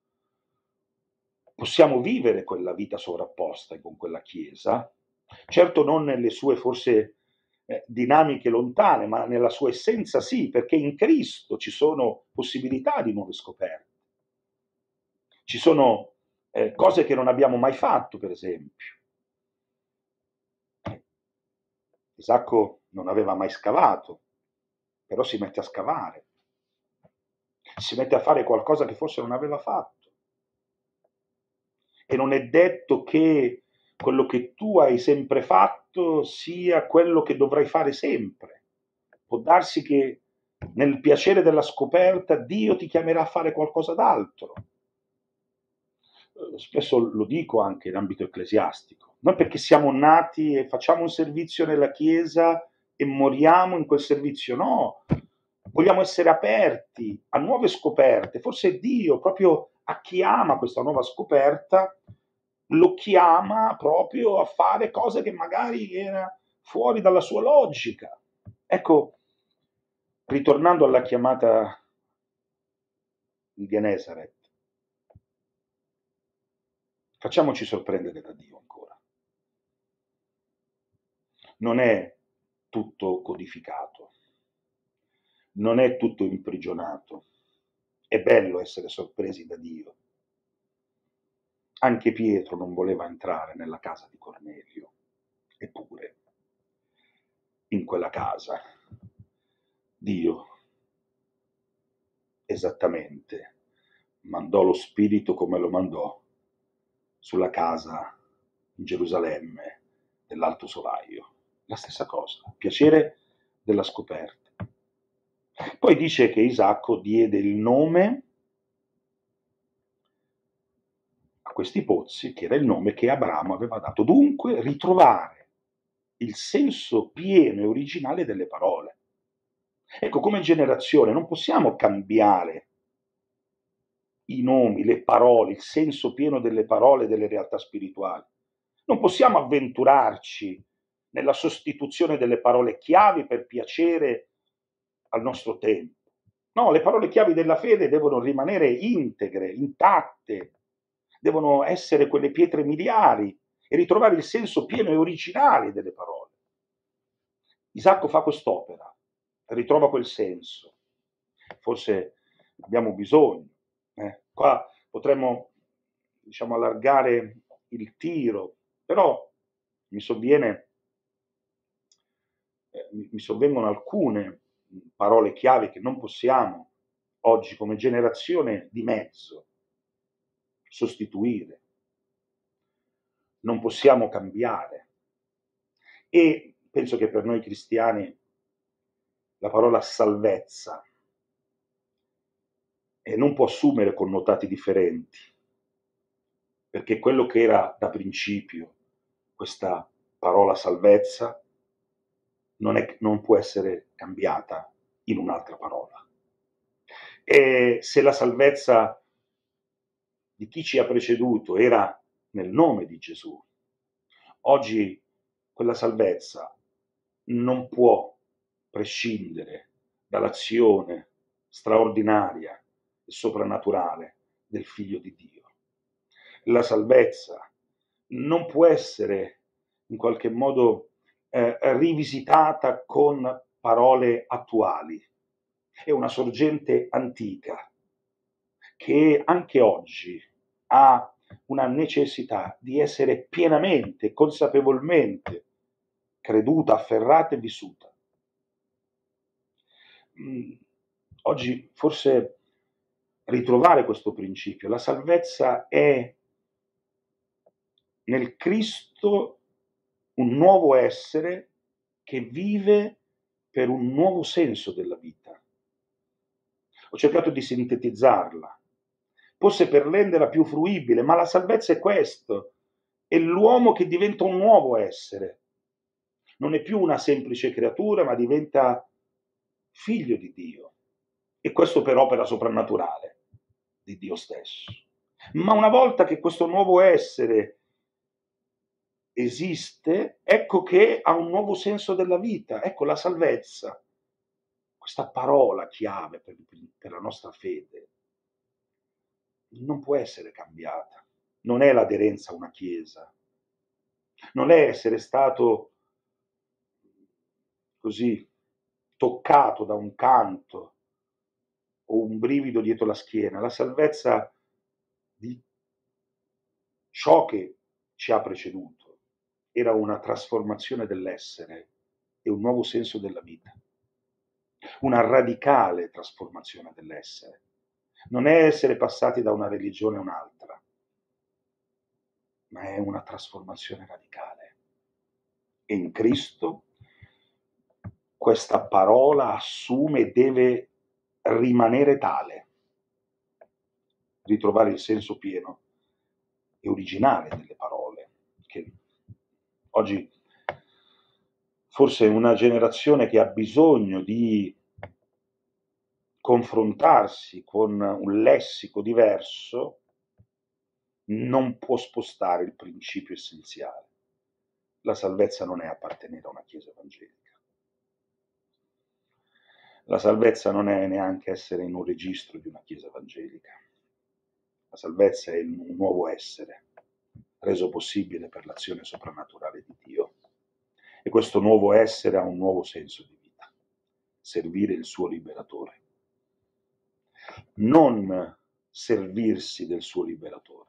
Possiamo vivere quella vita sovrapposta con quella Chiesa, certo non nelle sue forse eh, dinamiche lontane, ma nella sua essenza sì, perché in Cristo ci sono possibilità di nuove scoperte. Ci sono eh, cose che non abbiamo mai fatto, per esempio. Isacco non aveva mai scavato, però si mette a scavare, si mette a fare qualcosa che forse non aveva fatto. E non è detto che quello che tu hai sempre fatto sia quello che dovrai fare sempre. Può darsi che nel piacere della scoperta Dio ti chiamerà a fare qualcosa d'altro. Spesso lo dico anche in ambito ecclesiastico, non perché siamo nati e facciamo un servizio nella Chiesa e moriamo in quel servizio, no, vogliamo essere aperti a nuove scoperte. Forse Dio, proprio a chi ama questa nuova scoperta, lo chiama proprio a fare cose che magari era fuori dalla sua logica. Ecco, ritornando alla chiamata di Genesaret, facciamoci sorprendere da Dio ancora. Non è tutto codificato, non è tutto imprigionato. È bello essere sorpresi da Dio. Anche Pietro non voleva entrare nella casa di Cornelio, eppure in quella casa Dio esattamente mandò lo Spirito come lo mandò sulla casa in Gerusalemme dell'Alto Solaio. La stessa cosa, piacere della scoperta. Poi dice che Isacco diede il nome a questi pozzi, che era il nome che Abramo aveva dato. Dunque ritrovare il senso pieno e originale delle parole. Ecco, come generazione non possiamo cambiare i nomi, le parole, il senso pieno delle parole e delle realtà spirituali. Non possiamo avventurarci nella sostituzione delle parole chiavi per piacere al nostro tempo. No, le parole chiavi della fede devono rimanere integre, intatte, devono essere quelle pietre miliari e ritrovare il senso pieno e originale delle parole. Isacco fa quest'opera, ritrova quel senso. Forse abbiamo bisogno. Eh. Qua potremmo, diciamo, allargare il tiro, però mi sovviene, eh, mi sovvengono alcune parole chiave che non possiamo oggi come generazione di mezzo sostituire, non possiamo cambiare. E penso che per noi cristiani la parola salvezza eh, non può assumere connotati differenti, perché quello che era da principio questa parola salvezza non, è, non può essere cambiata in un'altra parola. E se la salvezza di chi ci ha preceduto era nel nome di Gesù, oggi quella salvezza non può prescindere dall'azione straordinaria e soprannaturale del Figlio di Dio. La salvezza non può essere in qualche modo eh, rivisitata con parole attuali. È una sorgente antica che anche oggi ha una necessità di essere pienamente, consapevolmente creduta, afferrata e vissuta. Mm, oggi forse ritrovare questo principio, la salvezza è nel Cristo un nuovo essere che vive per un nuovo senso della vita. Ho cercato di sintetizzarla, forse per renderla più fruibile, ma la salvezza è questo, è l'uomo che diventa un nuovo essere. Non è più una semplice creatura, ma diventa figlio di Dio. E questo per opera soprannaturale di Dio stesso. Ma una volta che questo nuovo essere esiste, ecco che ha un nuovo senso della vita. Ecco la salvezza, questa parola chiave per, per la nostra fede, non può essere cambiata. Non è l'aderenza a una chiesa, non è essere stato così toccato da un canto o un brivido dietro la schiena. La salvezza di ciò che ci ha preceduto era una trasformazione dell'essere e un nuovo senso della vita, una radicale trasformazione dell'essere. Non è essere passati da una religione a un'altra, ma è una trasformazione radicale. E in Cristo questa parola assume e deve rimanere tale, ritrovare il senso pieno e originale delle parole, che oggi forse una generazione che ha bisogno di confrontarsi con un lessico diverso non può spostare il principio essenziale. La salvezza non è appartenere a una chiesa evangelica. La salvezza non è neanche essere in un registro di una chiesa evangelica. La salvezza è un nuovo essere, reso possibile per l'azione soprannaturale di Dio. E questo nuovo essere ha un nuovo senso di vita: servire il suo liberatore. Non servirsi del suo liberatore.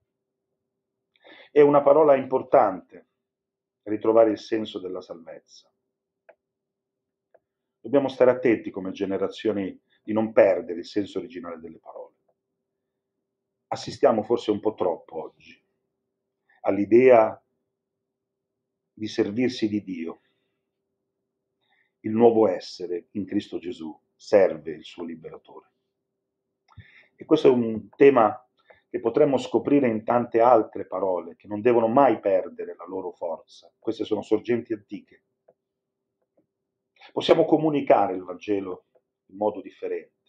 È una parola importante, ritrovare il senso della salvezza. Dobbiamo stare attenti come generazioni di non perdere il senso originale delle parole. Assistiamo forse un po' troppo oggi all'idea di servirsi di Dio. Il nuovo essere in Cristo Gesù serve il suo liberatore. E questo è un tema che potremmo scoprire in tante altre parole che non devono mai perdere la loro forza. Queste sono sorgenti antiche. Possiamo comunicare il Vangelo in modo differente.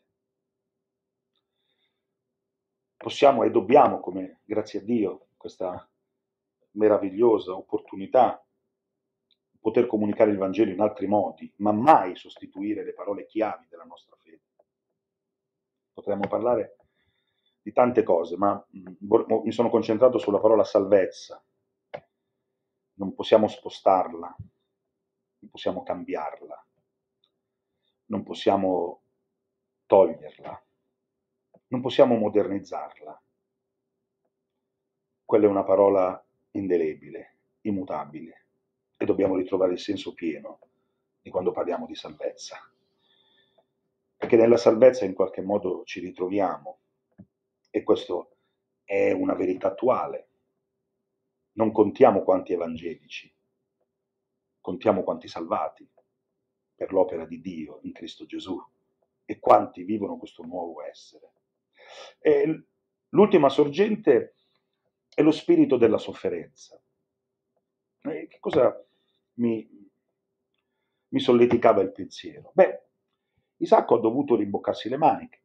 Possiamo e dobbiamo, come grazie a Dio, questa meravigliosa opportunità, poter comunicare il Vangelo in altri modi, ma mai sostituire le parole chiavi della nostra fede. Potremmo parlare di tante cose, ma mi sono concentrato sulla parola salvezza. Non possiamo spostarla, non possiamo cambiarla, non possiamo toglierla, non possiamo modernizzarla. Quella è una parola indelebile, immutabile, e dobbiamo ritrovare il senso pieno di quando parliamo di salvezza. Perché nella salvezza in qualche modo ci ritroviamo, e questo è una verità attuale. Non contiamo quanti evangelici, contiamo quanti salvati per l'opera di Dio in Cristo Gesù e quanti vivono questo nuovo essere. E l'ultima sorgente è lo spirito della sofferenza. E che cosa mi, mi solleticava il pensiero? Beh, Isacco ha dovuto rimboccarsi le maniche.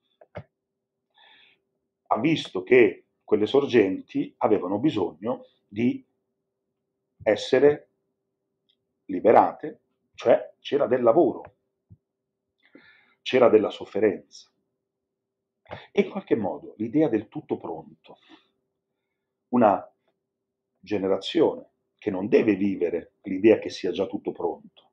Ha visto che quelle sorgenti avevano bisogno di essere liberate, cioè c'era del lavoro, c'era della sofferenza. E in qualche modo l'idea del tutto pronto, una generazione che non deve vivere l'idea che sia già tutto pronto,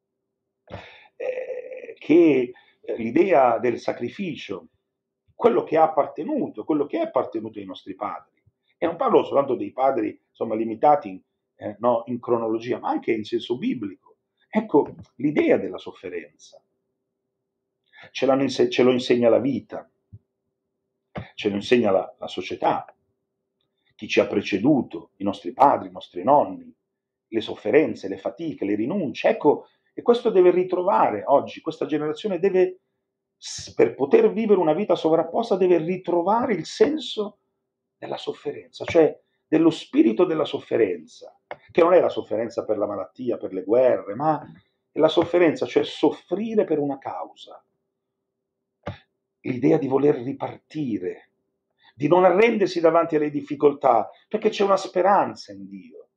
eh, che l'idea del sacrificio, quello che ha appartenuto, quello che è appartenuto ai nostri padri. E non parlo soltanto dei padri, insomma, limitati eh, no, in cronologia, ma anche in senso biblico. Ecco, l'idea della sofferenza. Ce, inse- ce lo insegna la vita, ce lo insegna la, la società, chi ci ha preceduto, i nostri padri, i nostri nonni, le sofferenze, le fatiche, le rinunce. Ecco, e questo deve ritrovare oggi, questa generazione deve, per poter vivere una vita sovrapposta, deve ritrovare il senso della sofferenza, cioè dello spirito della sofferenza, che non è la sofferenza per la malattia, per le guerre, ma è la sofferenza, cioè soffrire per una causa. L'idea di voler ripartire, di non arrendersi davanti alle difficoltà, perché c'è una speranza in Dio.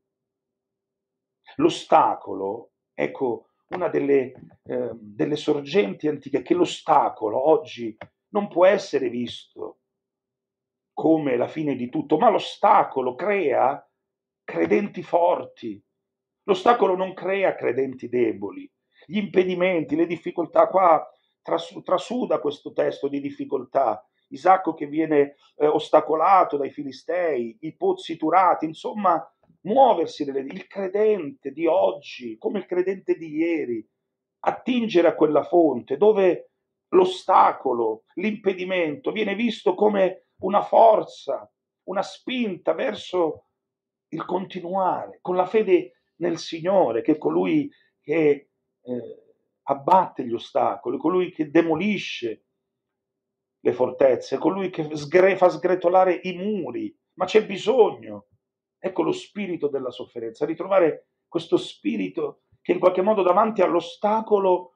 L'ostacolo, ecco, una delle, eh, delle sorgenti antiche, che l'ostacolo oggi non può essere visto come la fine di tutto, ma l'ostacolo crea credenti forti, l'ostacolo non crea credenti deboli, gli impedimenti, le difficoltà. Qua tras- trasuda questo testo di difficoltà, Isacco che viene eh, ostacolato dai Filistei, i pozzi turati, insomma muoversi nelle, il credente di oggi, come il credente di ieri, attingere a quella fonte dove l'ostacolo, l'impedimento viene visto come una forza, una spinta verso il continuare, con la fede nel Signore, che è colui che eh, abbatte gli ostacoli, colui che demolisce le fortezze, colui che sgre- fa sgretolare i muri, ma c'è bisogno, ecco lo spirito della sofferenza, ritrovare questo spirito che in qualche modo davanti all'ostacolo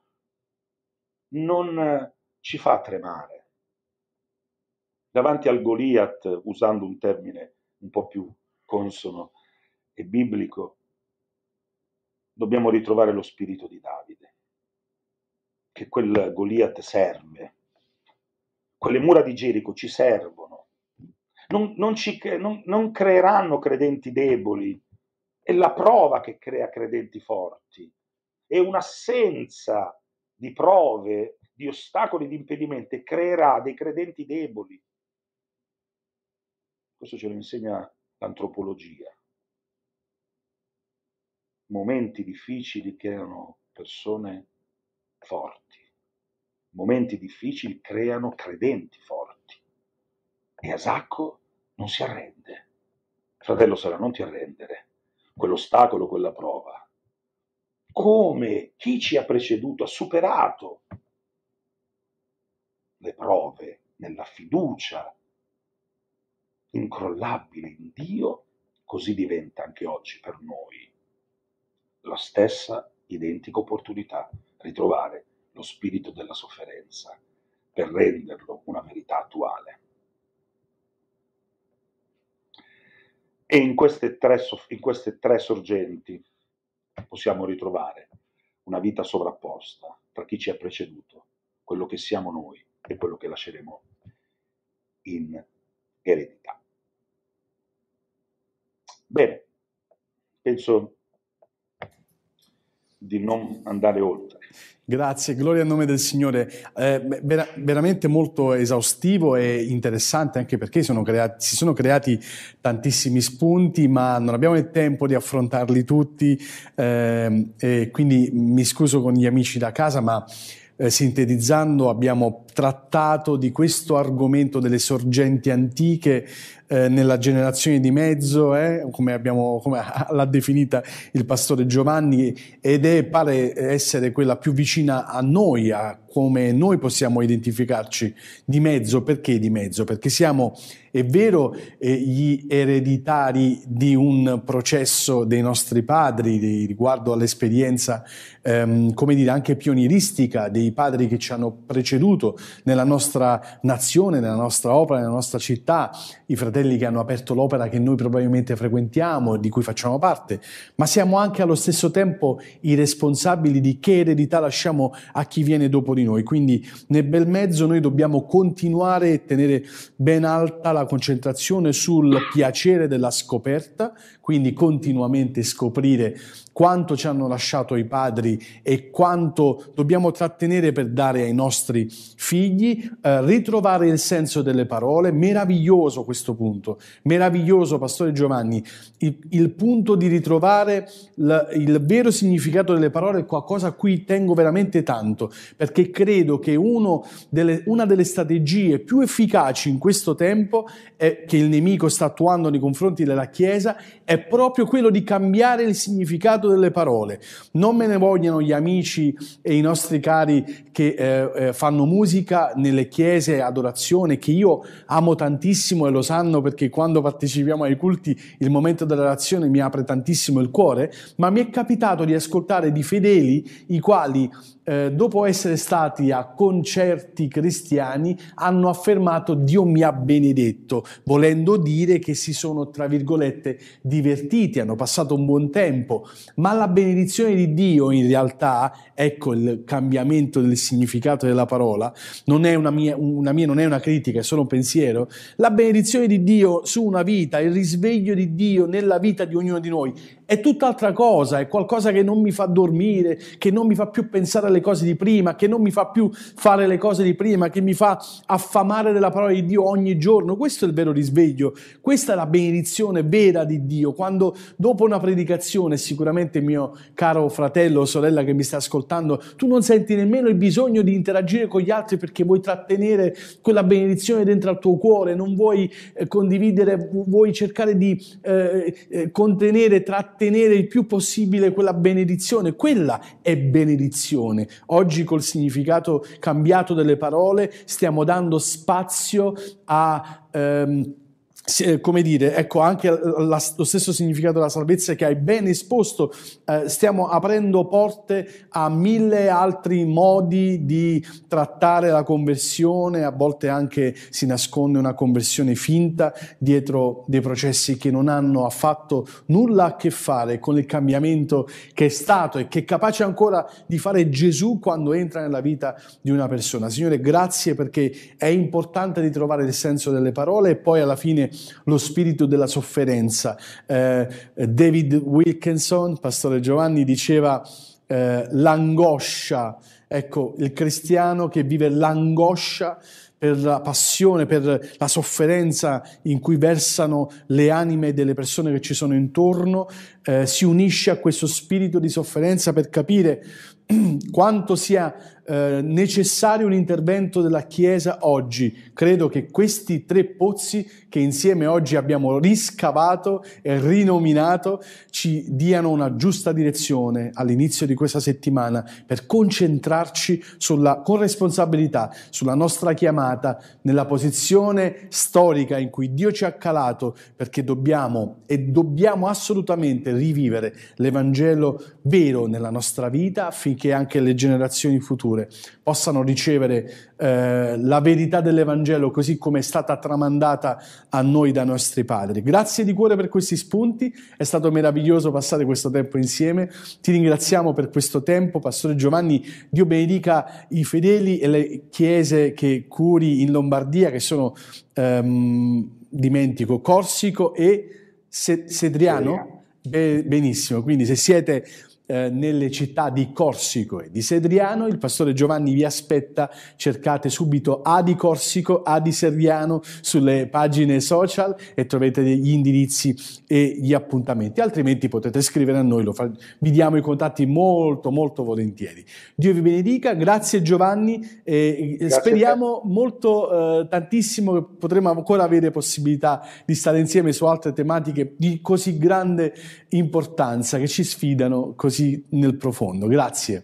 non ci fa tremare. Davanti al Goliat, usando un termine un po' più consono e biblico, dobbiamo ritrovare lo spirito di Davide, che quel Goliat serve. Quelle mura di Gerico ci servono. Non, non, ci, non, non creeranno credenti deboli, è la prova che crea credenti forti. È un'assenza di prove, di ostacoli, di impedimenti, creerà dei credenti deboli. Questo ce lo insegna l'antropologia. Momenti difficili creano persone forti. Momenti difficili creano credenti forti. E Asacco non si arrende. Fratello Sara, non ti arrendere. Quell'ostacolo, quella prova. Come chi ci ha preceduto ha superato le prove nella fiducia incrollabile in Dio, così diventa anche oggi per noi la stessa identica opportunità, ritrovare lo spirito della sofferenza per renderlo una verità attuale. E in queste tre, in queste tre sorgenti possiamo ritrovare una vita sovrapposta tra chi ci ha preceduto, quello che siamo noi e quello che lasceremo in eredità. Bene, penso di non andare oltre. Grazie, gloria al nome del Signore. Eh, vera- veramente molto esaustivo e interessante, anche perché sono creati, si sono creati tantissimi spunti, ma non abbiamo il tempo di affrontarli tutti, eh, e quindi mi scuso con gli amici da casa, ma eh, sintetizzando abbiamo trattato di questo argomento delle sorgenti antiche eh, nella generazione di mezzo, eh, come, abbiamo, come l'ha definita il pastore Giovanni, ed è, pare essere quella più vicina a noi, a come noi possiamo identificarci di mezzo. Perché di mezzo? Perché siamo, è vero, eh, gli ereditari di un processo dei nostri padri di, riguardo all'esperienza, ehm, come dire, anche pionieristica dei padri che ci hanno preceduto nella nostra nazione, nella nostra opera, nella nostra città, i fratelli che hanno aperto l'opera che noi probabilmente frequentiamo, di cui facciamo parte, ma siamo anche allo stesso tempo i responsabili di che eredità lasciamo a chi viene dopo di noi. Quindi nel bel mezzo noi dobbiamo continuare e tenere ben alta la concentrazione sul piacere della scoperta, quindi continuamente scoprire quanto ci hanno lasciato i padri e quanto dobbiamo trattenere per dare ai nostri figli, eh, ritrovare il senso delle parole. Meraviglioso questo punto, meraviglioso, Pastore Giovanni, il, il punto di ritrovare il, il vero significato delle parole è qualcosa a cui tengo veramente tanto, perché credo che uno delle, una delle strategie più efficaci in questo tempo è, che il nemico sta attuando nei confronti della Chiesa, è proprio quello di cambiare il significato delle parole. Non me ne vogliano gli amici e i nostri cari che eh, eh, fanno musica nelle chiese, adorazione, che io amo tantissimo e lo sanno, perché quando partecipiamo ai culti il momento dell'orazione mi apre tantissimo il cuore, ma mi è capitato di ascoltare di fedeli i quali eh, dopo essere stati a concerti cristiani hanno affermato Dio mi ha benedetto, volendo dire che si sono, tra virgolette, divertiti, hanno passato un buon tempo, ma la benedizione di Dio in realtà, ecco il cambiamento del significato della parola, non è una mia, una mia non è una critica, è solo un pensiero. La benedizione di Dio su una vita, il risveglio di Dio nella vita di ognuno di noi è tutt'altra cosa, è qualcosa che non mi fa dormire, che non mi fa più pensare alle cose di prima, che non mi fa più fare le cose di prima, che mi fa affamare della parola di Dio ogni giorno. Questo è il vero risveglio, questa è la benedizione vera di Dio, quando dopo una predicazione, sicuramente mio caro fratello o sorella che mi sta ascoltando, tu non senti nemmeno il bisogno di interagire con gli altri perché vuoi trattenere quella benedizione dentro al tuo cuore, non vuoi eh, condividere, vuoi cercare di eh, eh, contenere, trattenere il più possibile quella benedizione. Quella è benedizione. Oggi col significato cambiato delle parole stiamo dando spazio a ehm, come dire, ecco, anche la, lo stesso significato della salvezza che hai ben esposto, eh, stiamo aprendo porte a mille altri modi di trattare la conversione. A volte anche si nasconde una conversione finta dietro dei processi che non hanno affatto nulla a che fare con il cambiamento che è stato e che è capace ancora di fare Gesù quando entra nella vita di una persona. Signore, grazie, perché è importante di trovare il senso delle parole e poi alla fine lo spirito della sofferenza. Eh, David Wilkinson, Pastore Giovanni, diceva eh, l'angoscia, ecco, il cristiano che vive l'angoscia per la passione, per la sofferenza in cui versano le anime delle persone che ci sono intorno, eh, si unisce a questo spirito di sofferenza per capire quanto sia eh, necessario un intervento della Chiesa oggi. Credo che questi tre pozzi che insieme oggi abbiamo riscavato e rinominato ci diano una giusta direzione all'inizio di questa settimana per concentrarci sulla corresponsabilità, sulla nostra chiamata, nella posizione storica in cui Dio ci ha calato, perché dobbiamo e dobbiamo assolutamente rivivere l'Evangelo vero nella nostra vita affinché anche le generazioni future possano ricevere eh, la verità dell'Evangelo così come è stata tramandata a noi dai nostri padri. Grazie di cuore per questi spunti, è stato meraviglioso passare questo tempo insieme. Ti ringraziamo per questo tempo, Pastore Giovanni. Dio benedica i fedeli e le chiese che curi in Lombardia, che sono, ehm, dimentico, Corsico e Sedriano. Be- benissimo, quindi se siete Eh, nelle città di Corsico e di Sedriano, il Pastore Giovanni vi aspetta. Cercate subito Adi Corsico, Adi Sedriano sulle pagine social e trovate gli indirizzi e gli appuntamenti, altrimenti potete scrivere a noi, lo fa- vi diamo i contatti molto molto volentieri. Dio vi benedica, grazie Giovanni, e grazie, speriamo molto eh, tantissimo che potremo ancora avere possibilità di stare insieme su altre tematiche di così grande importanza che ci sfidano così nel profondo. Grazie.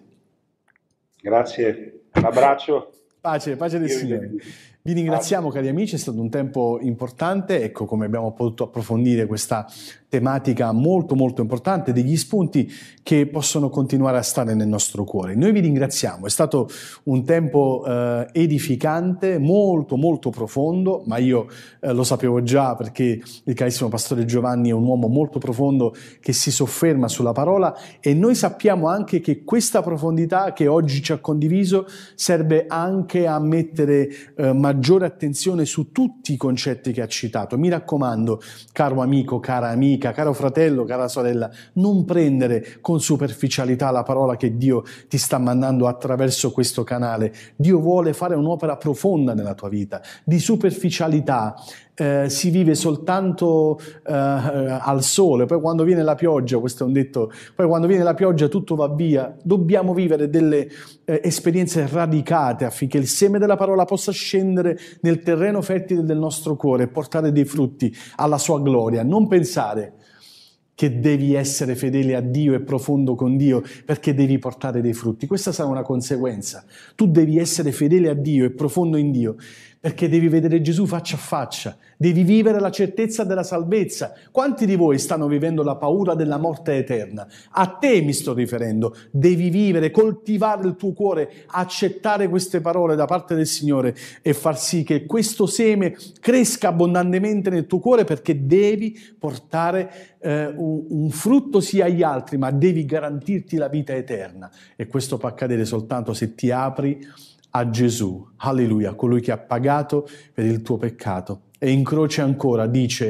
Grazie, un abbraccio. Pace, pace del Signore. Vi ringraziamo, cari amici, è stato un tempo importante. Ecco come abbiamo potuto approfondire questa tematica molto molto importante, degli spunti che possono continuare a stare nel nostro cuore. Noi vi ringraziamo, è stato un tempo eh, edificante, molto molto profondo, ma io eh, lo sapevo già perché il carissimo Pastore Giovanni è un uomo molto profondo che si sofferma sulla parola, e noi sappiamo anche che questa profondità che oggi ci ha condiviso serve anche a mettere eh, maggiore attenzione su tutti i concetti che ha citato. Mi raccomando, caro amico, cara amica, caro fratello, cara sorella, non prendere con superficialità la parola che Dio ti sta mandando attraverso questo canale. Dio vuole fare un'opera profonda nella tua vita. Di superficialità eh, si vive soltanto eh, al sole, poi quando viene la pioggia, questo è un detto, poi quando viene la pioggia tutto va via. Dobbiamo vivere delle eh, esperienze radicate affinché il seme della parola possa scendere nel terreno fertile del nostro cuore e portare dei frutti alla sua gloria. Non pensare che devi essere fedele a Dio e profondo con Dio perché devi portare dei frutti. Questa sarà una conseguenza. Tu devi essere fedele a Dio e profondo in Dio perché devi vedere Gesù faccia a faccia, devi vivere la certezza della salvezza. Quanti di voi stanno vivendo la paura della morte eterna? A te mi sto riferendo. Devi vivere, coltivare il tuo cuore, accettare queste parole da parte del Signore e far sì che questo seme cresca abbondantemente nel tuo cuore, perché devi portare eh, un, un frutto sia agli altri, ma devi garantirti la vita eterna, e questo può accadere soltanto se ti apri a Gesù, alleluia, colui che ha pagato per il tuo peccato. E in croce ancora dice: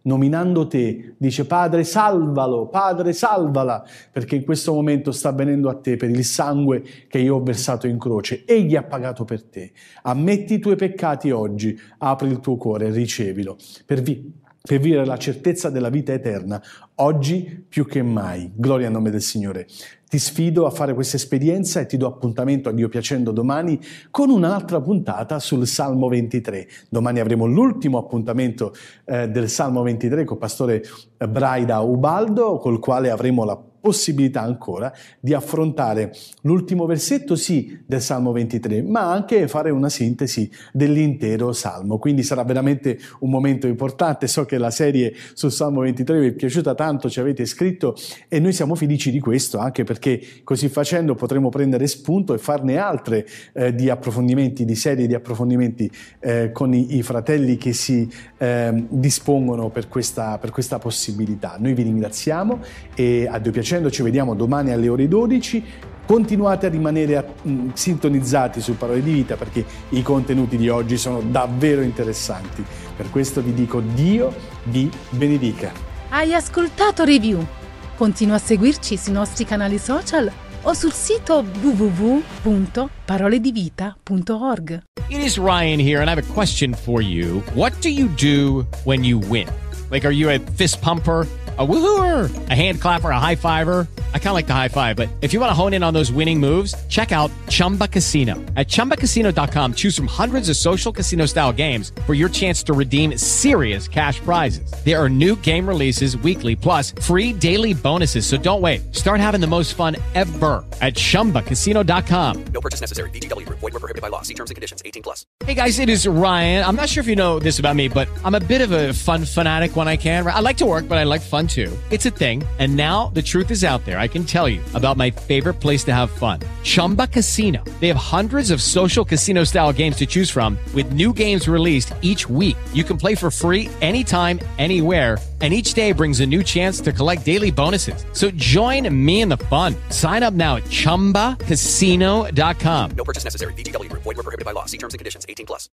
nominando te, dice: Padre salvalo, Padre salvala, perché in questo momento sta venendo a te per il sangue che io ho versato in croce. Egli ha pagato per te. Ammetti i tuoi peccati oggi, apri il tuo cuore e ricevilo per, vi- per vivere la certezza della vita eterna, oggi più che mai. Gloria al nome del Signore. Ti sfido a fare questa esperienza e ti do appuntamento a Dio piacendo domani con un'altra puntata sul Salmo ventitré. Domani avremo l'ultimo appuntamento eh, del Salmo ventitré con il pastore Braida Ubaldo, col quale avremo la possibilità ancora di affrontare l'ultimo versetto, sì, del Salmo ventitré, ma anche fare una sintesi dell'intero Salmo. Quindi sarà veramente un momento importante. So che la serie sul Salmo ventitré vi è piaciuta tanto, ci avete scritto e noi siamo felici di questo, anche perché così facendo potremo prendere spunto e farne altre eh, di approfondimenti, di serie di approfondimenti eh, con i, i fratelli che si eh, dispongono per questa, per questa possibilità. Noi vi ringraziamo e a Dio piacendo ci vediamo domani alle ore dodici. Continuate a rimanere a, mh, sintonizzati su Parole di Vita, perché i contenuti di oggi sono davvero interessanti. Per questo vi dico: Dio vi benedica. Hai ascoltato Review? Continua a seguirci sui nostri canali social o sul sito w w w punto parole di vita punto org. It is Ryan here, and I have a question for you. What do you do when you win? Like, are you a fist pumper, a woohooer, a hand clapper, a high fiver? I kind of like the high five, but if you want to hone in on those winning moves, check out Chumba Casino. At chumba casino dot com, choose from hundreds of social casino style games for your chance to redeem serious cash prizes. There are new game releases weekly, plus free daily bonuses. So don't wait. Start having the most fun ever at chumba casino dot com. No purchase necessary. V G W Group. Void where prohibited by law. See terms and conditions. eighteen plus. Hey guys, it is Ryan. I'm not sure if you know this about me, but I'm a bit of a fun fanatic when I can. I like to work, but I like fun too. It's a thing. And now the truth is out there. I can tell you about my favorite place to have fun. Chumba Casino. They have hundreds of social casino style games to choose from with new games released each week. You can play for free anytime, anywhere. And each day brings a new chance to collect daily bonuses. So join me in the fun. Sign up now at chumba casino dot com. No purchase necessary. V G W Group. Void where prohibited by law. See terms and conditions. eighteen plus.